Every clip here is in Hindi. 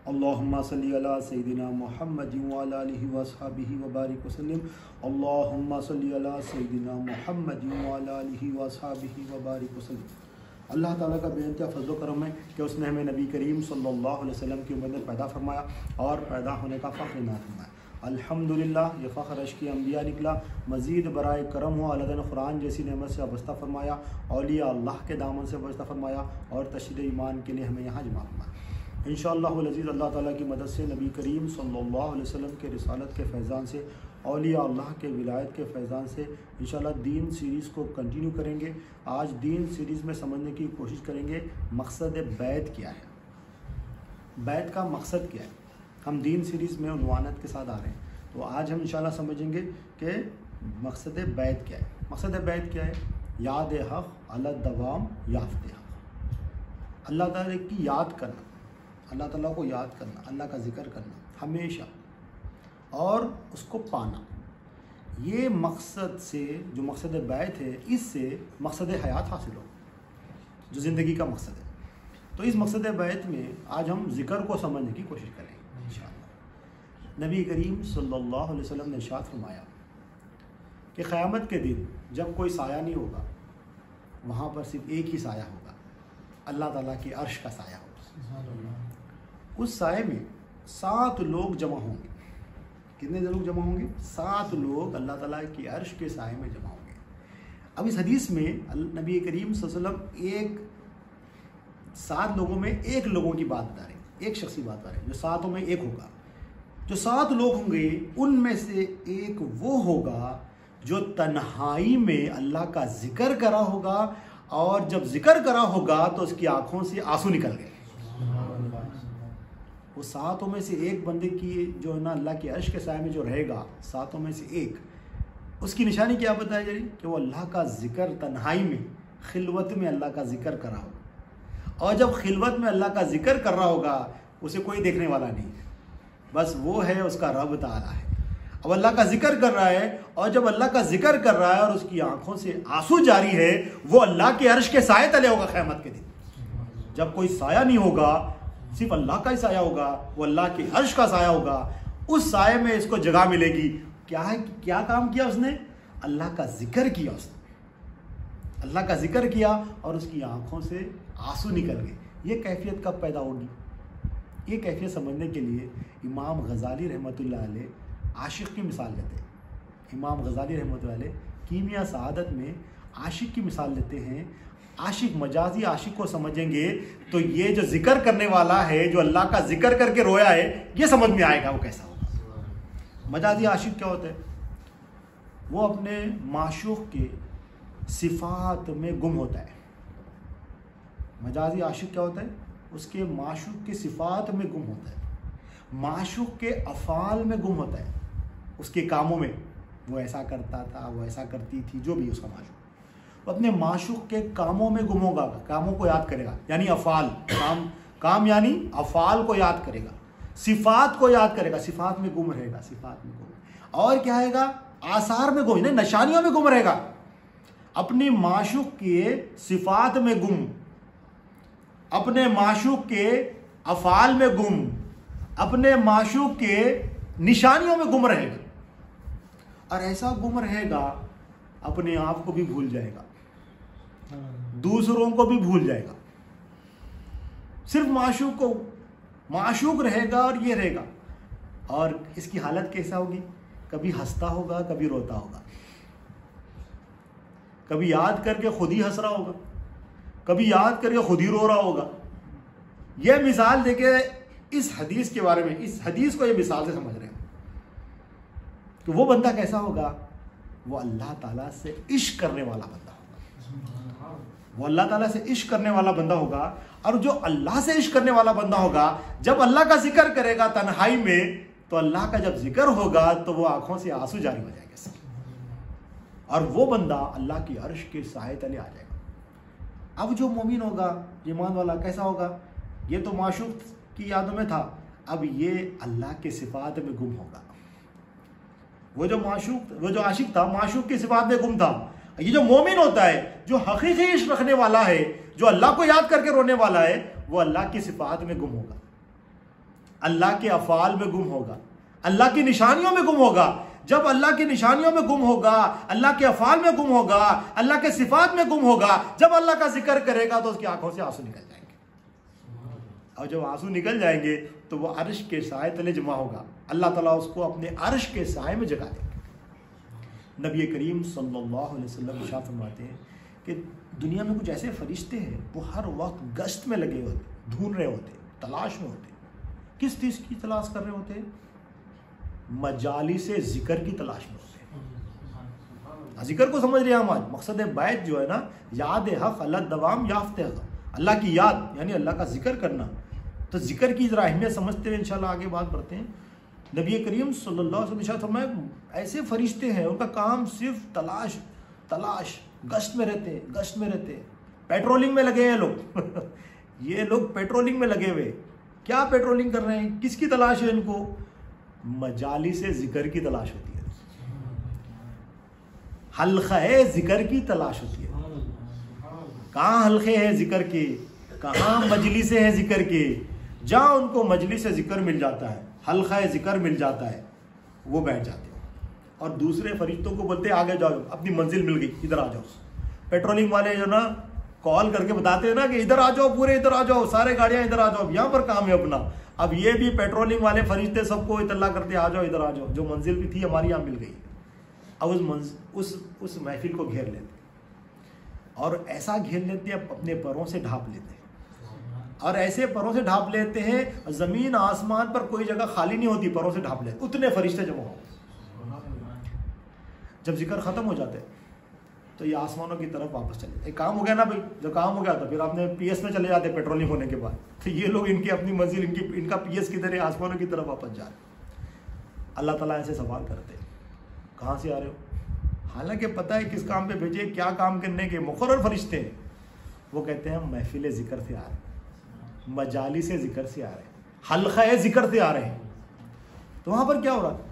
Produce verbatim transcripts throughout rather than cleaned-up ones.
अल्लाहुम्मा सल्ली अला सय्यिदिना मुहम्मदिन व अला आलिहि व अस्हाबिहि व बारिक वसल्लम। अल्लाहुम्मा सल्ली अला सय्यिदिना मुहम्मदिन व अला आलिहि व अस्हाबिहि व बारिक वसल्लम। अल्लाह ताला का बेइंतहा फज़्ल व करम है कि उसने हमें नबी करीम सल्लल्लाहु अलैहि वसल्लम की उम्मत में पैदा फरमाया और पैदा होने का फ़ख्र इनात फरमाया। अल्हम्दुलिल्लाह, ये फ़ख्र अश्क अंबिया निकला। मज़ीद बराए करम हो अल्लाह ने कुरान जैसी नेमत से वाबस्ता फरमाया, औलिया अल्लाह के दामन से वाबस्ता फरमाया और तशरीह ईमान के लिए हमें यहाँ जमा फरमाया। इंशाअल्लाह अज़ीज़ अल्लाह ताला की मदद से नबी करीम सल्लल्लाहु अलैहि वसल्लम के रिसालत के फैज़ान से, औलिया अल्लाह के विलायत के फैज़ान से इंशाअल्लाह दीन सीरीज़ को कंटिन्यू करेंगे। आज दीन सीरीज़ में समझने की कोशिश करेंगे मकसद बैत क्या है, बैत का मकसद क्या है। हम दीन सीरीज़ में उन्वानत के साथ आ रहे हैं, तो आज हम इंशाअल्लाह समझेंगे कि मकसद बैत क्या है। मकसद बैत क्या है? याद हक़ अला दवाम याफ्ते हक़, अल्लाह ताला की याद करना, अल्लाह ताला को याद करना, अल्लाह का ज़िक्र करना हमेशा और उसको पाना। ये मकसद से, जो मकसद बैत है, इससे मकसद हयात हासिल हो, जो ज़िंदगी का मकसद है। तो इस मकसद बैत में आज हम ज़िक्र को समझने की कोशिश करेंगे इंशाअल्लाह। नबी करीम सल्लल्लाहु अलैहि वसल्लम ने इरशाद फरमाया कि क़यामत के दिन जब कोई साया नहीं होगा, वहाँ पर सिर्फ एक ही साया होगा, अल्लाह ताला की अर्श का साया होगा। उस साये में सात लोग जमा होंगे। कितने लोग जमा होंगे? सात लोग अल्लाह ताला की अर्श के साये में जमा होंगे। अब इस हदीस में नबी करीम सल्लल्लाहु अलैहि वसल्लम एक सात लोगों में एक लोगों की बात बता रहे हैं, एक शख्स की बात बता रहे हैं, जो सातों में एक होगा। जो सात लोग होंगे उनमें से एक वो होगा जो तन्हाई में अल्लाह का जिक्र करा होगा, और जब जिक्र करा होगा तो उसकी आंखों से आंसू निकल गए। वो सातों में से एक बंदे की जो है ना अल्लाह के अर्श के साये में जो रहेगा, सातों में से एक, उसकी निशानी क्या बताई जा रही? कि वो अल्लाह का जिक्र तन्हाई में, खिलवत में अल्लाह का जिक्र कर रहा होगा। और जब खिलवत में अल्लाह का जिक्र कर रहा होगा, उसे कोई देखने वाला नहीं है, बस वो है, उसका रब ताला है। अब अल्लाह का जिक्र कर रहा है, और जब अल्लाह का जिक्र कर रहा है और उसकी आंखों से आंसू जारी है, वो अल्लाह के अर्श के साये तले होगा क़यामत के दिन। जब कोई साया नहीं होगा, सिर्फ अल्लाह का ही साया होगा, वो अल्लाह के अर्श का साया होगा। उस साये में इसको जगह मिलेगी। क्या है? क्या काम किया उसने? अल्लाह का जिक्र किया उसने, अल्लाह का जिक्र किया और उसकी आंखों से आंसू निकल गए। ये कैफियत कब पैदा होगी? ये कैफियत समझने के लिए इमाम गज़ाली रहमतुल्लाह अलैह आशिक़ की मिसाल लेते हैं। इमाम गज़ाली रहमतुल्लाह अलैह कीमिया सआदत में आशिक़ की मिसाल लेते हैं। आशिक, मजाजी आशिक को समझेंगे तो ये जो जिक्र करने वाला है, जो अल्लाह का जिक्र करके रोया है, ये समझ में आएगा वो कैसा होगा। मजाजी आशिक क्या होता है? वो अपने माशूक के सिफात में गुम होता है। मजाजी आशिक क्या होता है? उसके माशूक के सिफात में गुम होता है, माशूक के अफ़ाल में गुम होता है, उसके कामों में। वो ऐसा करता था, वो ऐसा करती थी, जो भी उसका माशूक, अपने माशूक के कामों में गुम होगा, कामों को याद करेगा, यानी अफ़ाल, काम काम यानी अफ़ाल को याद करेगा, सिफात को याद करेगा, सिफात में गुम रहेगा, सिफात में गुम। और क्या आएगा? आसार में गुम, निशानियों में गुम रहेगा। अपने माशूक के सिफात में गुम, अपने माशूक के अफ़ाल में गुम, अपने माशूक के निशानियों में गुम रहेगा। और ऐसा गुम रहेगा, अपने आप को भी भूल जाएगा, दूसरों को भी भूल जाएगा। सिर्फ माशूक को माशूक रहेगा और ये रहेगा। और इसकी हालत कैसा होगी? कभी हंसता होगा, कभी रोता होगा, कभी याद करके खुद ही हंस रहा होगा, कभी याद करके खुद ही रो रहा होगा। यह मिसाल देके इस हदीस के बारे में, इस हदीस को ये मिसाल से समझ रहे हैं कि वो बंदा कैसा होगा? वो अल्लाह ताला से इश्क करने वाला बंदा होगा। वो अल्लाह ताला से इश्क करने वाला बंदा होगा। और जो अल्लाह से इश्क करने वाला बंदा होगा, जब अल्लाह का जिक्र करेगा तन्हाई में, तो अल्लाह का जब जिक्र होगा तो वो आंखों से आंसू जारी हो जाएंगे, और वो बंदा अल्लाह की अर्श के साये तले आ जाएगा। अब जो मोमिन होगा, ईमान वाला, कैसा होगा? ये तो माशूक की यादों में था, अब ये अल्लाह के सिफात में गुम होगा। वो जो माशूक, वो जो आशिक था, माशूक की सिफात में गुम था। ये जो मोमिन होता है, जो हकीकी इश्क रखने वाला है, जो अल्लाह को याद करके रोने वाला है, वो अल्लाह की सिफात में गुम होगा। अल्लाह के अफ़ाल में गुम होगा, अल्लाह की निशानियों में गुम होगा। जब अल्लाह की निशानियों में गुम होगा, अल्लाह के अफ़ाल में गुम होगा, अल्लाह के सिफात में गुम होगा, जब अल्लाह का जिक्र करेगा तो उसकी आंखों से आंसू निकल जाएंगे। और जब आंसू निकल जाएंगे तो वो अर्श के साए तले जमा होगा, अल्लाह ताला उसको अपने अर्श के साए में जगा देंगे। नबी करीम सल्लल्लाहु अलैहि वसल्लम इरशाद फरमाते हैं कि दुनिया में कुछ ऐसे फरिश्ते हैं वो हर वक्त गश्त में लगे होते, ढूंढ रहे होते, तलाश में होते। किस चीज़ की तलाश कर रहे होते हैं? मजाली से जिक्र की तलाश में होते हैं। जिक्र को समझ रहे हैं हम आज। मकसद बैत जो है ना, याद हक़ अल्लाह दवाम याफ्ते हक़, अल्लाह की याद यानी अल्लाह का जिक्र करना। तो जिक्र की जरा अहमियत समझते हुए इंशाल्लाह आगे बात बढ़ते हैं। नबी करीम सल्लल्लाहु अलैहि वसल्लम में ऐसे फरिश्ते हैं, उनका काम सिर्फ तलाश तलाश गश्त में रहते हैं, गश्त में रहते हैं, पेट्रोलिंग में लगे हैं लोग ये लोग पेट्रोलिंग में लगे हुए। क्या पेट्रोलिंग कर रहे हैं? किसकी तलाश है इनको? मजाली से जिक्र की तलाश होती है, हल्क़े जिक्र की तलाश होती है। कहाँ हल्क़े हैं जिक्र के, कहाँ मजलिसें हैं जिक्र के। जहाँ उनको मजलिस से जिक्र मिल जाता है, हल्क़े जिक्र मिल जाता है, वो बैठ जाते हैं और दूसरे फरिश्तों को बोलते हैं आगे जाओ, अपनी मंजिल मिल गई, इधर आ जाओ। पेट्रोलिंग वाले जो ना कॉल करके बताते हैं ना कि इधर आ जाओ, पूरे इधर आ जाओ, सारे गाड़ियां इधर आ जाओ, यहाँ पर काम है अपना। अब ये भी पेट्रोलिंग वाले फरिश्ते सबको इतला करते आ जाओ, इधर आ जाओ, जो मंजिल भी थी हमारी यहाँ मिल गई। अब उस मंज उस उस महफिल को घेर लेते और ऐसा घेर लेते हैं, अपने पैरों से ढांप लेते हैं। और ऐसे पैरों से ढांप लेते हैं, जमीन आसमान पर कोई जगह खाली नहीं होती, पैरों से ढांप लेते, उतने फरिश्ते जमा हो। जब जिक्र खत्म हो जाते हैं तो ये आसमानों की तरफ वापस चले। एक काम हो गया ना भाई, जब काम हो गया तो फिर आपने पीएस में चले जाते पेट्रोलिंग होने के बाद। तो ये लोग इनकी अपनी मंजिल, इनकी इनका पीएस की तरह आसमानों की तरफ वापस जा रहे। अल्लाह ताला ऐसे सवाल करते हैं, कहाँ से आ रहे हो? हालांकि पता है किस काम पे भेजे, क्या काम करने के मुकर्रर फरिश्ते हैं। वो कहते हैं महफिल जिक्र से आ रहे हैं, मजाली से जिक्र से आ रहे हैं, हल्क़े जिक्र से आ रहे हैं। तो वहाँ पर क्या हो रहा?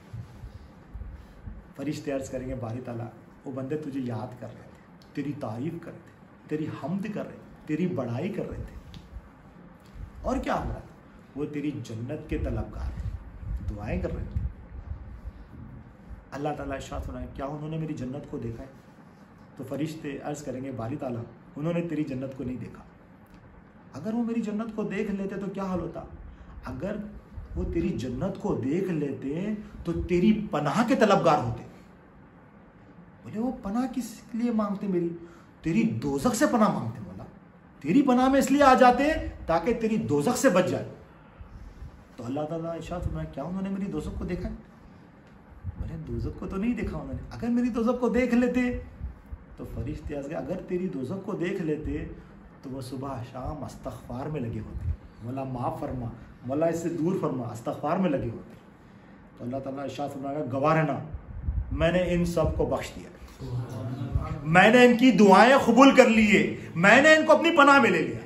फरिश्ते अर्ज़ करेंगे बारी ताला, वो बंदे तुझे याद कर रहे थे, तेरी तारीफ कर रहे थे, तेरी हम्द कर रहे थे, तेरी बड़ाई कर रहे थे। और क्या हो रहा था? वो तेरी जन्नत के तलबगार थे, दुआएं कर रहे थे। अल्लाह ताला इरशाद फरमाए, क्या उन्होंने मेरी जन्नत को देखा है? तो फरिश्ते अर्ज़ करेंगे बारी ताला, उन्होंने तेरी जन्नत को नहीं देखा। अगर वो मेरी जन्नत को देख लेते तो क्या हाल होता? अगर वो तेरी जन्नत को देख लेते तो तेरी पनाह के तलबगार होते। बोले वो पनाह किस लिए मांगते? मेरी तेरी दोज़ख से पनाह मांगते। बोला तेरी पनाह में इसलिए आ जाते ताकि तेरी दोज़ख से बच जाए। तो अल्लाह ताला इरशाद फरमाया, क्या उन्होंने मेरी दोज़ख को देखा है? बोले दोज़ख को तो नहीं देखा उन्होंने। अगर मेरी दोज़ख को देख लेते तो फरिश्ते अगर तेरी दोज़ख को देख लेते तो वो सुबह शाम इस्तग़फ़ार में लगे होते। मौला माफ़ फरमा, मौला इससे दूर फरमा, इस्तग़फ़ार में लगे होते। तो अल्लाह ताला इरशाद फरमाएगा, गवाह रहना, मैंने इन सब को बख्श दिया, मैंने इनकी दुआएं कबूल कर ली है, मैंने इनको अपनी पनाह में ले लिया।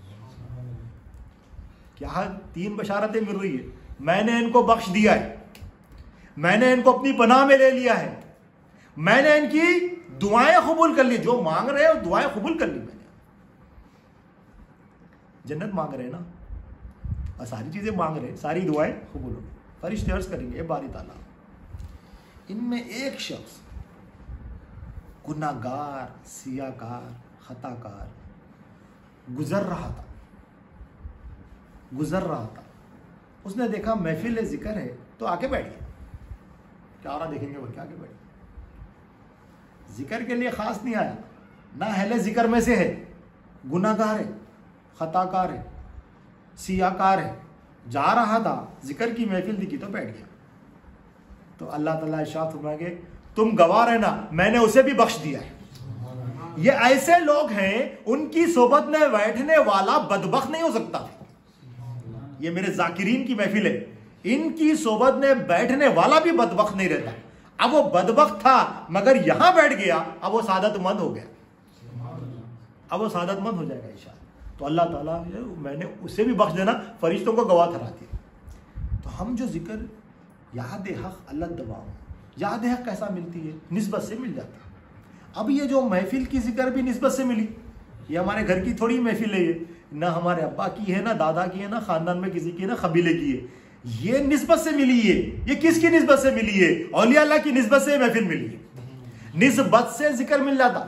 क्या तीन बशारतें मिल रही है? मैंने इनको बख्श दिया है, मैंने इनको अपनी पनाह में ले लिया है, मैंने इनकी दुआएं कबूल कर ली। जो मांग रहे हैं दुआएं कबूल कर ली मैंने। जन्नत मांग रहे हैं ना, और सारी चीजें मांग रहे हैं, सारी दुआएं कबूल हो। फरिश्ते अर्ज़ करेंगे, बारी ताला, इनमें एक शख्स गुनाहगार, सियाकार, खताकार गुजर रहा था गुजर रहा था उसने देखा महफिल जिक्र है तो आके बैठ गया। क्या रहा देखेंगे, बोल के आगे बैठ। जिक्र के लिए खास नहीं आया ना, अहले जिक्र में से है, गुनाहगार है, खताकार है, सियाकार है, जा रहा था, जिक्र की महफिल दिखी तो बैठ गया। तो अल्लाह ताला इरशाद फरमाएंगे, तुम गवाह रहना, मैंने उसे भी बख्श दिया है। ये ऐसे लोग हैं, उनकी सोबत में बैठने वाला बदबख्त नहीं हो सकता। ये मेरे जाकिरीन की महफिल है, इनकी सोबत में बैठने वाला भी बदबख्त नहीं रहता। अब वो बदबख्त था मगर यहां बैठ गया, अब वो सादतमंद हो गया, अब वो सादतमंद हो जाएगा इंशाअल्लाह। तो अल्लाह ताला मैंने उसे भी बख्श देना, फरिश्तों को गवाह ठहरा दिया। तो हम जो जिक्र याद हक़ अल्लाह दवा, याद हक़ कैसा मिलती है? निस्बत से मिल जाती है। अब ये जो महफिल की जिक्र भी निस्बत से मिली, ये हमारे घर की थोड़ी महफिल है, ये ना हमारे अब्बा की है, ना दादा की है, ना खानदान में किसी की है, ना कबीले की है। ये निस्बत से मिली है। ये किसकी निस्बत से मिली है? औलिया अल्लाह की निस्बत से महफिल मिली है। निस्बत से जिक्र मिल जाता।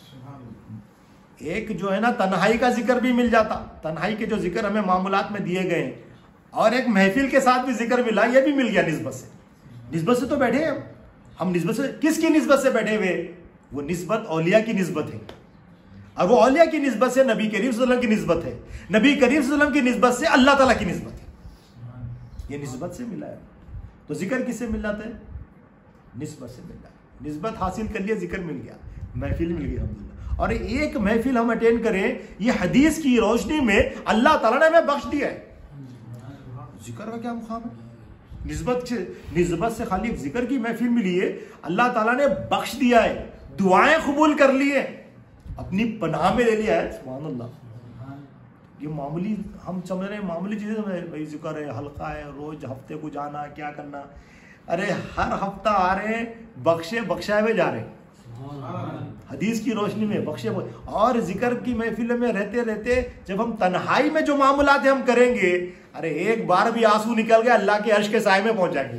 एक जो है ना तन्हाई का जिक्र भी मिल जाता, तन्हाई के जो जिक्र हमें मामूलात में दिए गए हैं, और एक महफिल के साथ भी जिक्र मिला, ये भी मिल गया निस्बत से। निस्बत से तो बैठे हैं हम हम निस्बत से, किसकी निस्बत से बैठे हुए? वो निस्बत औलिया की निस्बत है, और वो औलिया की निस्बत से नबी करीम सल्लल्लाहु अलैहि वसल्लम की निस्बत है, नबी करीम सल्लल्लाहु अलैहि वसल्लम की निस्बत से अल्लाह ताला की निस्बत है। ये निस्बत से मिला है। तो जिक्र किससे मिल जाता है? निस्बत से मिल जाता है। निस्बत हासिल कर लिया, जिक्र मिल गया, महफिल मिल गई अल्हम्दुलिल्लाह। और एक महफिल हम अटेंड करें, ये हदीस की रोशनी में अल्लाह ताला ने हमें बख्श दिया है। जिक्र का क्या मुकाम है? निस्बत से, निस्बत से खाली जिक्र की महफिल मिली है, अल्लाह ताला ने बख्श दिया है, दुआएं कबूल कर ली है, अपनी पनाह में ले लिया है। सुभान अल्लाह। ये मामूली हम समझ रहे हैं, मामूली चीजें समझ रहे हैं, भाई जिक्र है, हल्का है, रोज हफ्ते को जाना, क्या करना। अरे हर हफ्ता आ रहे हैं, बख्शे बख्शाए हुए जा रहे हैं हदीस की रोशनी में, बख्शे। और जिक्र की महफिल में रहते रहते जब हम तन्हाई में जो मामूलात हम करेंगे, अरे एक बार भी आंसू निकल गया, अल्लाह के अर्श के साए में पहुंच जाएंगे।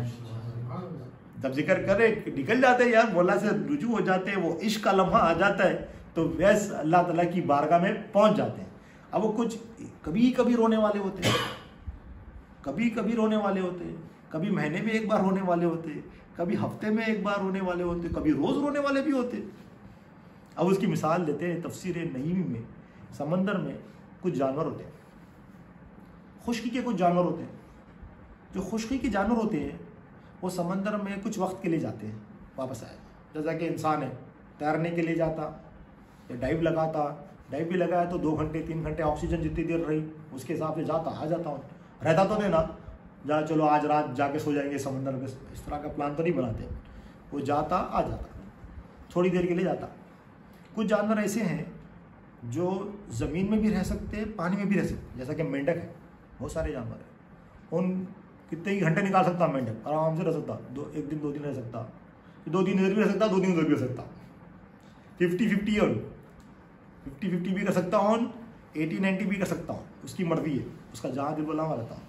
जब जिक्र करे निकल जाते हैं यार, मौला से रुजू हो जाते हैं, वो इश्क का लम्हा आ जाता है, तो वैस अल्लाह ताला की बारगाह में पहुंच जाते हैं। अब वो कुछ कभी कभी रोने वाले होते हैं, कभी कभी रोने वाले होते हैं, कभी महीने में एक बार रोने वाले होते हैं, कभी हफ्ते में एक बार रोने वाले होते हैं, कभी रोज रोने वाले भी होते हैं। अब उसकी मिसाल देते हैं तफसीर नईमी में, समंदर में कुछ जानवर होते हैं, खुश्की के कुछ जानवर होते हैं। जो खुश्की के जानवर होते हैं वो समंदर में कुछ वक्त के लिए जाते हैं, वापस आए। जैसा कि इंसान है, तैरने के लिए जाता या डाइव लगाता, डाइव भी लगाया तो दो घंटे तीन घंटे ऑक्सीजन जितनी देर रही उसके हिसाब से जाता, आ जाता हूँ। रहता तो नहीं ना, जा चलो आज रात जाके सो जाएंगे समंदर में, इस तरह का प्लान तो नहीं बनाते। वो जाता आ जाता, थोड़ी देर के लिए जाता। कुछ जानवर ऐसे हैं जो ज़मीन में भी रह सकते हैं, पानी में भी रह सकते, जैसा कि मेंढक है, बहुत सारे जानवर हैं। उन कितने ही घंटे निकाल सकता मेंढक, आराम से रह सकता, दो एक दिन दो दिन रह सकता, दो दिन इधर भी रह सकता, दो दिन उधर भी रह सकता। Fifty fifty on fifty fifty भी कर सकता हूँ, एटी नाइन्टी भी कर सकता हूँ, उसकी मर्जी है, उसका जहाँ दिल बोला वहाँ रहता हूँ।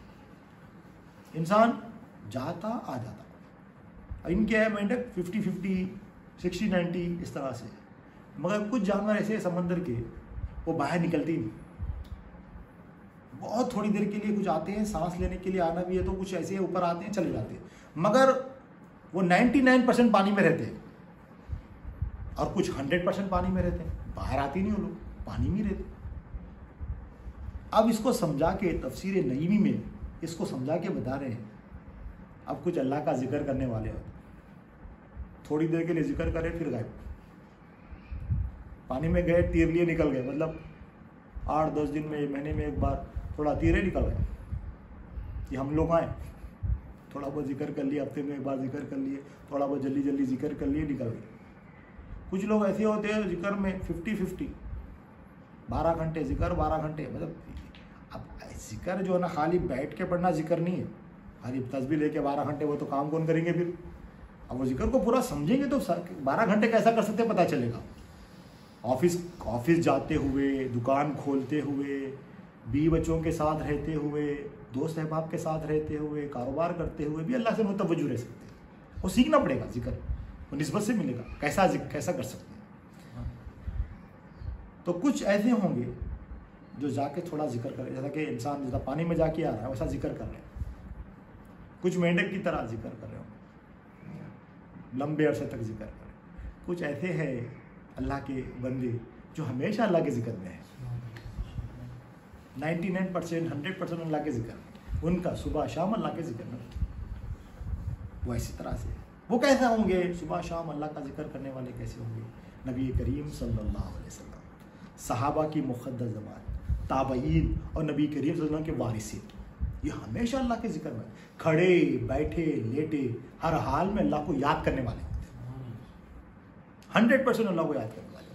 इंसान जाता आ जाता, इनके है मेंढक फिफ्टी फिफ्टी सिक्सटी नाइन्टी इस तरह से। मगर कुछ जानवर ऐसे समंदर के, वो बाहर निकलते ही नहीं, बहुत थोड़ी देर के लिए कुछ आते हैं, सांस लेने के लिए आना भी है तो कुछ ऐसे ऊपर आते हैं, चले जाते हैं। मगर वो निन्यानवे परसेंट पानी में रहते हैं, और कुछ हंड्रेड परसेंट पानी में रहते हैं, बाहर आते नहीं वो लोग, पानी में रहते। अब इसको समझा के तफसीर नईमी में इसको समझा के बता रहे हैं। अब कुछ अल्लाह का जिक्र करने वाले होते, थोड़ी देर के लिए जिक्र करे फिर गायब, पानी में गए, तीर लिए निकल गए, मतलब आठ दस दिन में, महीने में एक बार थोड़ा तीरे निकल गए। ये हम लोग आए, थोड़ा बहुत जिक्र कर लिए, हफ्ते में एक बार जिक्र कर लिए, थोड़ा बहुत जल्दी जल्दी जिक्र कर लिए, निकल गए। कुछ लोग ऐसे होते हैं जिक्र में फिफ्टी फिफ्टी, बारह घंटे जिक्र, बारह घंटे, मतलब अब जिक्र जो है ना खाली बैठ के पढ़ना जिक्र नहीं है, खाली तस्बीह लेके बारह घंटे, वो तो काम कौन करेंगे फिर। अब वो जिक्र को पूरा समझेंगे तो बारह घंटे कैसा कर सकते पता चलेगा। ऑफिस ऑफिस जाते हुए, दुकान खोलते हुए, बीवी बच्चों के साथ रहते हुए, दोस्त अहबाब के साथ रहते हुए, कारोबार करते हुए भी अल्लाह से मुतवज्जो रह सकते हैं। वो सीखना पड़ेगा जिक्र, वो निस्बत से मिलेगा, कैसा कैसा कर सकते हैं। तो कुछ ऐसे होंगे जो जाके थोड़ा जिक्र करें, जैसा कि इंसान जैसा पानी में जाके आ रहा है वैसा जिक्र कर रहे हैं। कुछ मेंढक की तरह जिक्र कर रहे हो, लंबे अरसे तक जिक्र करें। कुछ ऐसे हैं अल्लाह के बंदे जो हमेशा अल्लाह के जिक्र में है, निन्यानवे परसेंट हंड्रेड परसेंट अल्लाह के जिक्र में, उनका सुबह शाम अल्लाह के जिक्र में। वो इसी तरह से वो कैसे होंगे, सुबह शाम अल्लाह का जिक्र करने वाले कैसे होंगे? नबी करीम सल्लल्लाहु अलैहि वसल्लम, सहाबा की मुक़द्दस ज़मात, ताबईन और नबी करीम सल्लल्लाहु अलैहि वसल्लम के वारिसीन, ये हमेशा अल्लाह के जिक्र में, खड़े बैठे लेटे हर हाल में अल्लाह को याद करने वाले होते हैं, हंड्रेड परसेंट अल्लाह को याद करने वाले।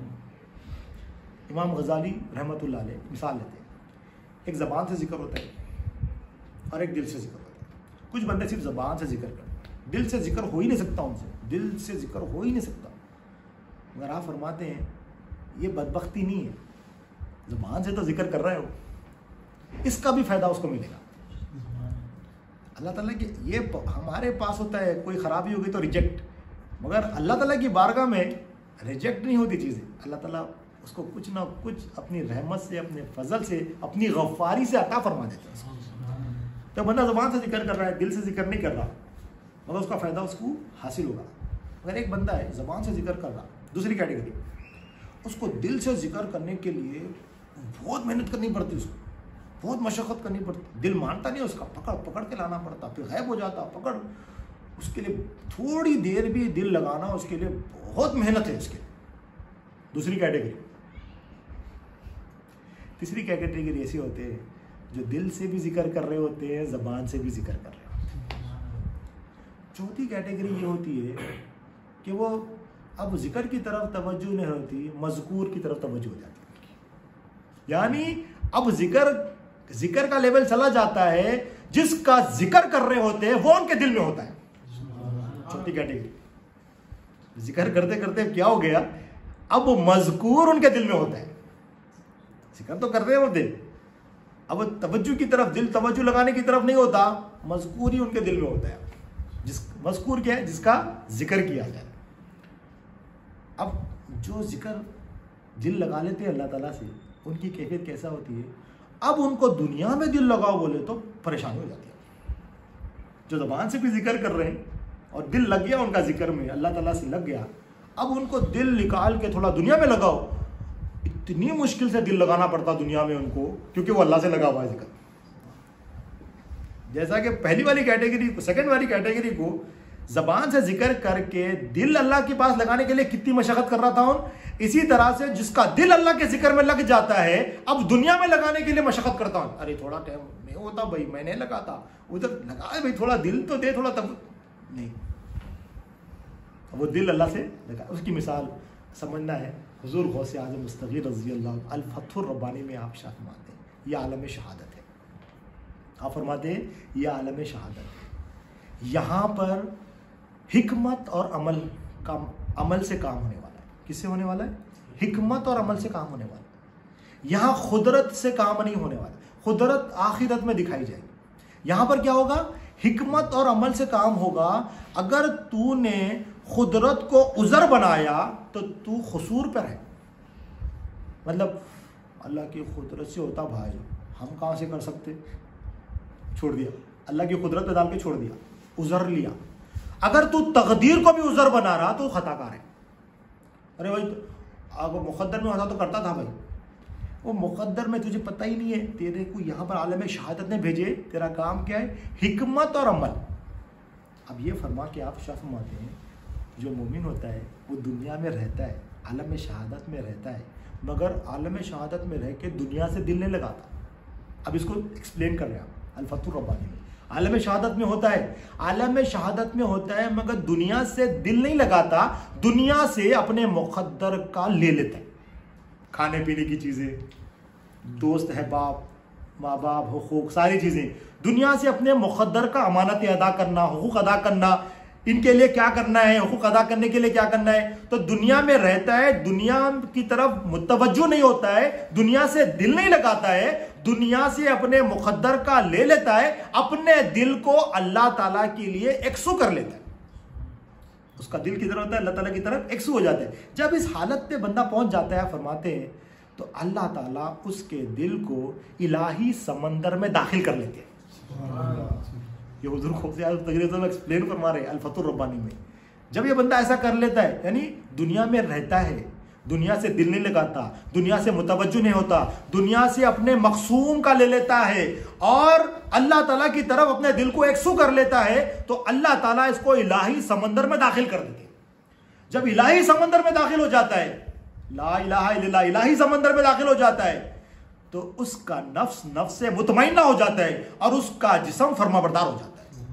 इमाम गज़ाली रहमतुल्लाह अलैह मिसाल लेते हैं, एक ज़बान से जिक्र होता है और एक दिल से जिक्र होता है। कुछ बंदे सिर्फ ज़बान से जिक्र करते हैं, दिल से जिक्र हो ही नहीं सकता उनसे, दिल से जिक्र हो ही नहीं सकता। मगर आप फरमाते हैं ये बदबख्ती नहीं है, ज़बान से तो जिक्र कर रहे हो, इसका भी फायदा उसको मिलेगा। अल्लाह ताला की ये हमारे पास होता है, कोई खराबी होगी तो रिजेक्ट, मगर अल्लाह ताला की बारगाह में रिजेक्ट नहीं होती चीज़ें। अल्लाह ताला उसको कुछ ना कुछ अपनी रहमत से, अपने फजल से, अपनी गफ्फारी से अता फरमा देते हैं। तो बंदा ज़बान से जिक्र कर रहा है, दिल से जिक्र नहीं कर रहा, मगर उसका फ़ायदा उसको हासिल होगा। अगर एक बंदा है ज़बान से जिक्र कर रहा, दूसरी कैटेगरी, उसको दिल से जिक्र करने के लिए बहुत मेहनत करनी पड़ती, उसको बहुत मशक्क़त करनी पड़ती, दिल मानता नहीं उसका, पकड़ पकड़ के लाना पड़ता, फिर गायब हो जाता, पकड़, उसके लिए थोड़ी देर भी दिल लगाना उसके लिए बहुत मेहनत है उसके। दूसरी कैटेगरी। तीसरी कैटेगरी ऐसे होते हैं जो दिल से भी जिक्र कर रहे होते हैं, ज़बान से भी जिक्र कर रहे होते हैं। चौथी कैटेगरी ये होती है कि वो अब जिक्र की तरफ तवज्जो नहीं होती, मज़कूर की तरफ तवज्जो हो जाती है। यानी अब जिक्र जिक्र का लेवल चला जाता है, जिसका जिक्र कर रहे होते हैं वो उनके दिल में होता है। चौथी कैटेगरी। जिक्र करते करते क्या हो गया, अब मज़कूर उनके दिल में होता है। जिक्र तो कर रहे होते, अब तवज्जो की तरफ, दिल तवज्जो लगाने की तरफ नहीं होता, मज़कूर ही उनके दिल में होता है। जिस मज़कूर क्या है, जिसका जिक्र किया जाए। अब जो जिक्र दिल लगा लेते हैं अल्लाह ताला से, उनकी कैफियत कैसा होती है, अब उनको दुनिया में दिल लगाओ बोले तो परेशानी हो जाती है। जो ज़बान से भी जिक्र कर रहे हैं और दिल लग गया उनका जिक्र में, अल्लाह ताला से लग गया, अब उनको दिल निकाल के थोड़ा दुनिया में लगाओ, इतनी मुश्किल से दिल लगाना पड़ता दुनिया में उनको, क्योंकि वो अल्लाह से लगा हुआ है जिक्र। जैसा कि पहली वाली कैटेगरी को, सेकंड वाली कैटेगरी को ज़बान से जिक्र करके दिल अल्लाह के पास लगाने के लिए कितनी मशक्क़त कर रहा था उन, इसी तरह से जिसका दिल अल्लाह के जिक्र में लग जाता है, अब दुनिया में लगाने के लिए मशक्क़त करता हूँ। अरे थोड़ा टाइम नहीं होता भाई, मैंने लगाता, उधर लगा भाई, थोड़ा दिल तो दे, थोड़ा तब नहीं, वो दिल अल्लाह से लगा। उसकी मिसाल समझना है, हुजूर गौसे आज़म मुस्तग़ीर रज़ी अल्लाह अल फतहुर रब्बानी में आप शाह फरमाते हैं, यह आलम शहादत है। आप फरमाते हैं यह आलम शहादत है। यहाँ पर हिकमत और अमल का, अमल से काम होने वाला है। किससे होने वाला है? हिकमत और अमल से काम होने वाला है। यहाँ खुदरत से काम नहीं होने वाला, खुदरत आखिरत में दिखाई जाएगी। यहाँ पर क्या होगा, हिकमत और अमल से काम होगा। अगर तूने खुदरत को उज़र बनाया तो तू खुसूर पर है, मतलब अल्लाह की खुदरत से होता भाई, हम कहाँ से कर सकते, छोड़ दिया, अल्लाह की कुदरत में डाल के छोड़ दिया, उज़र लिया। अगर तू तकदीर को भी उज़र बना रहा तो खताकार है। अरे भाई अगर मुक़द्दर में होता तो करता था भाई, वो मुक़द्दर में तुझे पता ही नहीं है, तेरे को यहाँ पर आलम शहादत ने भेजे, तेरा काम क्या है, हिकमत और अमल। अब ये फरमा के आप शाह फरमाते हैं, जो मोमिन होता है वो दुनिया में रहता है, आलम शहादत में रहता है, मगर आलम शहादत में रह के दुनिया से दिल नहीं लगाता। अब इसको एक्सप्लेन कर रहे हैं आप अल फतहुर रब्बानी में। आलम शहादत में होता है, आलम शहादत में होता है, मगर दुनिया से दिल नहीं लगाता, दुनिया से अपने मुक़द्दर का ले लेता है, खाने पीने की चीज़ें, दोस्त है, बाप माँ बाप, हुकूक, सारी चीज़ें, दुनिया से अपने मुक़द्दर का अमानत अदा करना, हुकूक अदा करना, इनके लिए क्या करना है, हुकूक अदा करने के लिए क्या करना है, तो दुनिया में रहता है, दुनिया की तरफ मुतवज्जो नहीं होता है, दुनिया से दिल नहीं लगाता है, दुनिया से अपने मुक़द्दर का ले लेता है, अपने दिल को अल्लाह ताला के लिए एकसू कर लेता है। उसका दिल किधर होता है, अल्लाह ताला की तरफ एकसू हो जाता है। जब इस हालत पे बंदा पहुंच जाता है, फरमाते हैं, तो अल्लाह ताला उसके दिल को इलाही समंदर में दाखिल कर लेते हैं। ये हुजूर खूब से तकरीर एक्सप्लेन फरमा रहे हैं अल फतहुर रब्बानी में। जब ये बंदा ऐसा कर लेता है, यानी दुनिया में रहता है, दुनिया से दिल नहीं लगाता, दुनिया से मुतवज्जो नहीं होता, दुनिया से अपने मकसूम का ले लेता है और अल्लाह ताला की तरफ अपने दिल को एकसू कर लेता है, तो अल्लाह ताला इसको इलाही समंदर में दाखिल कर देते हैं। जब इलाही समंदर में दाखिल हो जाता है, ला इलाहा इल्लल्लाह, इलाही समंदर में दाखिल हो जाता है, तो उसका नफ्स नफ्स से मुतमइन्ना हो जाता है और उसका जिस्म फरमाबरदार हो जाता है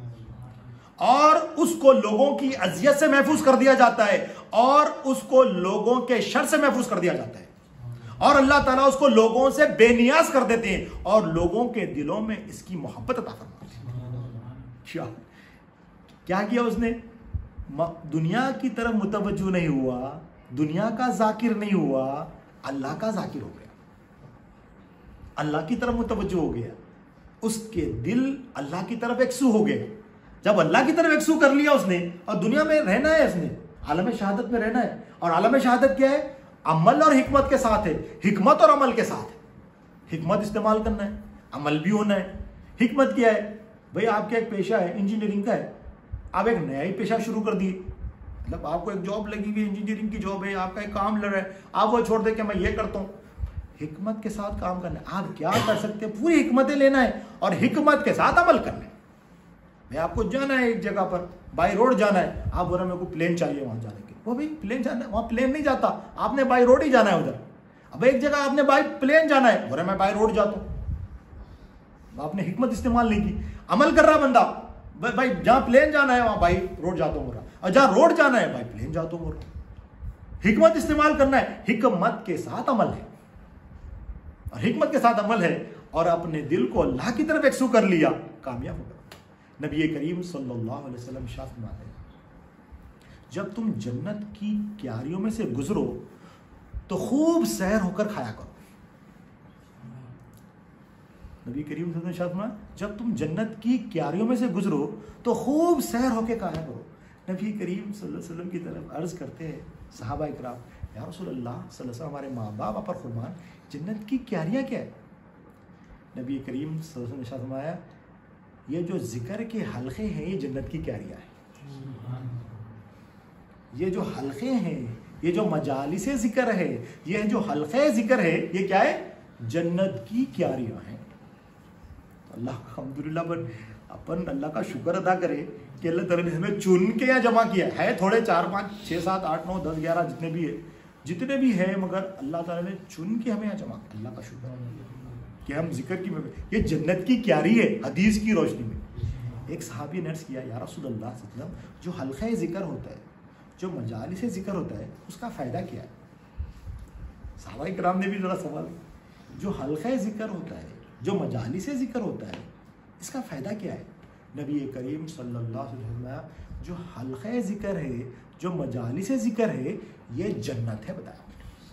और उसको लोगों की अजियत से महफूज कर दिया जाता है और उसको लोगों के शर से महफूज कर दिया जाता है और अल्लाह ताला उसको लोगों से बेनियाज कर देते हैं और लोगों के दिलों में इसकी मोहब्बत अता फरमाते हैं। क्या क्या किया उसने, दुनिया की तरफ मुतवज्जो नहीं हुआ, दुनिया का जाकिर नहीं हुआ, अल्लाह का जाकिर हो गया। अल्लाह की तरफ मुतवज्जो हो गया, उसके दिल अल्लाह की तरफ एकसू हो गए। जब अल्लाह की तरफ एकसू कर लिया उसने, और दुनिया में रहना है, उसने आलम शहादत में रहना है, और आलम शहादत क्या है? अमल और हिकमत के साथ है, हिकमत और अमल के साथ है। हिकमत इस्तेमाल करना है, अमल भी होना है। हिकमत क्या है भाई? आपका एक पेशा है इंजीनियरिंग का है, आप एक नया ही पेशा शुरू कर दिए, मतलब आपको एक जॉब लगी हुई इंजीनियरिंग की जॉब है, आपका एक काम लग रहा है, आप वो छोड़ दे के मैं ये करता हूँ। हिकमत के साथ काम करना है। आप क्या कर सकते हैं? पूरी हिकमतें लेना है और हिकमत के साथ अमल करना है। भाई आपको जाना है एक जगह पर, बाई रोड जाना है, आप बोल रहे मेरे को प्लेन चाहिए वहां जाने के, वो भाई प्लेन जाना है, वहां प्लेन नहीं जाता, आपने बाई रोड ही जाना है उधर। अब एक जगह आपने बाई प्लेन जाना है, बोल रहे मैं बाई रोड जाता हूँ, आपने हिकमत इस्तेमाल नहीं की। अमल कर रहा बंदा, भाई जहां प्लेन जाना है वहां बाई रोड जाता हूँ, और जहां रोड जाना है बाई प्लेन जाता हूँ। हिकमत इस्तेमाल करना है, हिकमत के साथ अमल है, और हिकमत के साथ अमल है, और अपने दिल को अल्लाह की तरफ एकसू कर लिया, कामयाब हो गया। नबी करीम सल्लल्लाहु अलैहि वसल्लम शाह फरमाते हैं, जब तुम जन्नत की क्यारियों में से गुजरो तो खूब सैर होकर खाया करो। नबी करीम सल्लल्लाहु अलैहि वसल्लम, जब तुम जन्नत की क्यारियों में से गुजरो तो खूब सैर होकर खाया करो। नबी करीम सल्लल्लाहु अलैहि वसल्लम की तरफ अर्ज करते हैं सहाबा इकराम, या रसूल अल्लाह सल्लल्लाहु अलैहि वसल्लम, हमारे माँ बाप पर कुर्बान, जन्नत की क्यारियां क्या है? नबी करीम सल्लल्लाहु अलैहि वसल्लम ने फरमाया, ये जो जिक्र के हल्के हैं ये जन्नत की क्यारियां हैं। ये जो हल्के हैं, ये जो मजालिसे जिक्र है, ये जो हल्के जिक्र है, ये क्या है? जन्नत की क्यारियां हैं। अल्लाह अल्हम्दुलिल्लाह, पर अपन अल्लाह का शुक्र अदा करें कि अल्लाह ताला ने हमें चुन के यहाँ जमा किया है। थोड़े चार पाँच छः सात आठ नौ दस ग्यारह जितने भी है जितने भी है मगर अल्लाह ताला ने चुन के हमें यहाँ जमा किया। अल्लाह का शुक्र कि हम जिक्र की, ये जन्नत की क्यारी है हदीस की रोशनी में। एक सहाबी ने अर्ज़ किया, या रसूल अल्लाह सल्लल्लाहु अलैहि वसल्लम, जो हल्का जिक्र होता है, जो मजालिस जिक्र होता है, उसका फ़ायदा क्या है? सहाबा इकराम ने भी ज़रा सवाल, जो हल्का जिक्र होता है, जो मजालिस जिक्र होता है, इसका फ़ायदा क्या है? नबी करीम सल्लल्लाहु अलैहि वसल्लम, जो हल्का जिक्र है, जो मजालिस जिक्र है, ये जन्नत है। बताया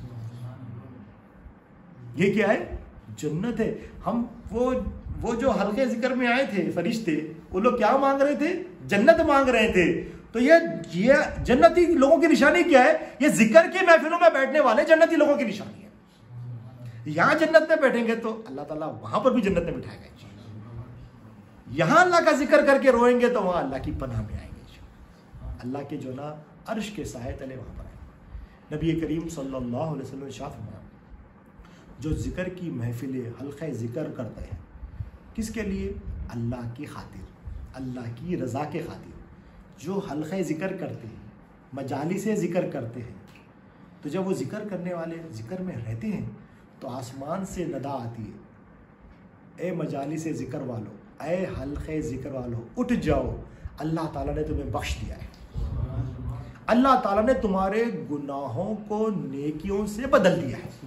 ये क्या है? जन्नत है। हम वो वो जो हल्के जिक्र में आए थे फरिश्ते, वो लोग क्या मांग रहे थे? जन्नत मांग रहे थे। तो ये ये जन्नती लोगों की निशानी क्या है? ये जिक्र की महफिलों में बैठने वाले जन्नती लोगों की निशानी है। यहां जन्नत में बैठेंगे तो अल्लाह ताला वहां पर भी जन्नत में बिठाएगा। यहां अल्लाह का जिक्र करके रोएंगे तो वहां अल्लाह की पनाह में आएंगे, अल्लाह के जो ना अर्श के साए तले वहां पर आएंगे। नबी करीम सल्लल्लाहु अलैहि वसल्लम शाह फरमाया, जो जिक्र की महफिलें हल्का जिक्र करते हैं, किसके लिए? अल्लाह की खातिर, अल्लाह की रज़ा के खातिर। जो हल्का जिक्र करते हैं, मजाली से जिक्र करते हैं, तो जब वो जिक्र करने वाले जिक्र में रहते हैं तो आसमान से नदा आती है, ए मजाली से जिक्र वालो, ए हल्के जिक्र वालो, उठ जाओ, अल्लाह ताला ने तुम्हें बख्श दिया है, अल्लाह ताला ने तुम्हारे गुनाहों को नेकियों से बदल दिया है,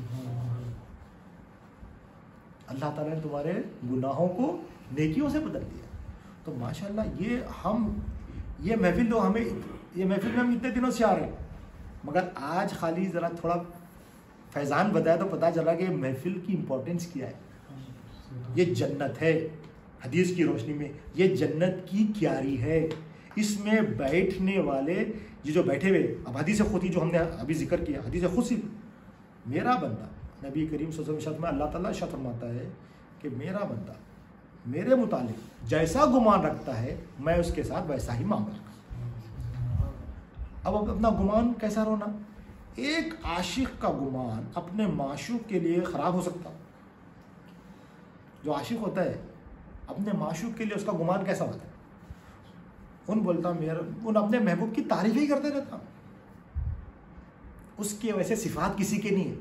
अल्लाह ताला ने तुम्हारे गुनाहों को नेकियों से बदल दिया। तो माशाल्लाह ये हम ये महफिल तो हमें ये महफिल में हम इतने दिनों से आ रहे हैं, मगर आज खाली ज़रा थोड़ा फैज़ान बताया तो पता चला कि महफिल की इम्पोर्टेंस क्या है। ये जन्नत है, हदीस की रोशनी में ये जन्नत की क्यारी है। इसमें बैठने वाले ये जो बैठे हुए, अब हदीस खुद जो हमने अभी जिक्र किया, हदीस खुद सी, मेरा बंदा, नबी करीम सल्लल्लाहु अलैहि वसल्लम में अल्लाह ताला इरशाद फरमाता है कि मेरा बंदा मेरे मुतालिक जैसा गुमान रखता है मैं उसके साथ वैसा ही मामला रखूँ। अब अब अपना गुमान कैसा रोना? एक आशिक का गुमान अपने माशूक के लिए ख़राब हो सकता। जो आशिक होता है अपने माशूक के लिए उसका गुमान कैसा होता है? उन बोलता मेरा उन अपने महबूब की तारीफ ही करते रहता, उसके वैसे सिफात किसी के नहीं है,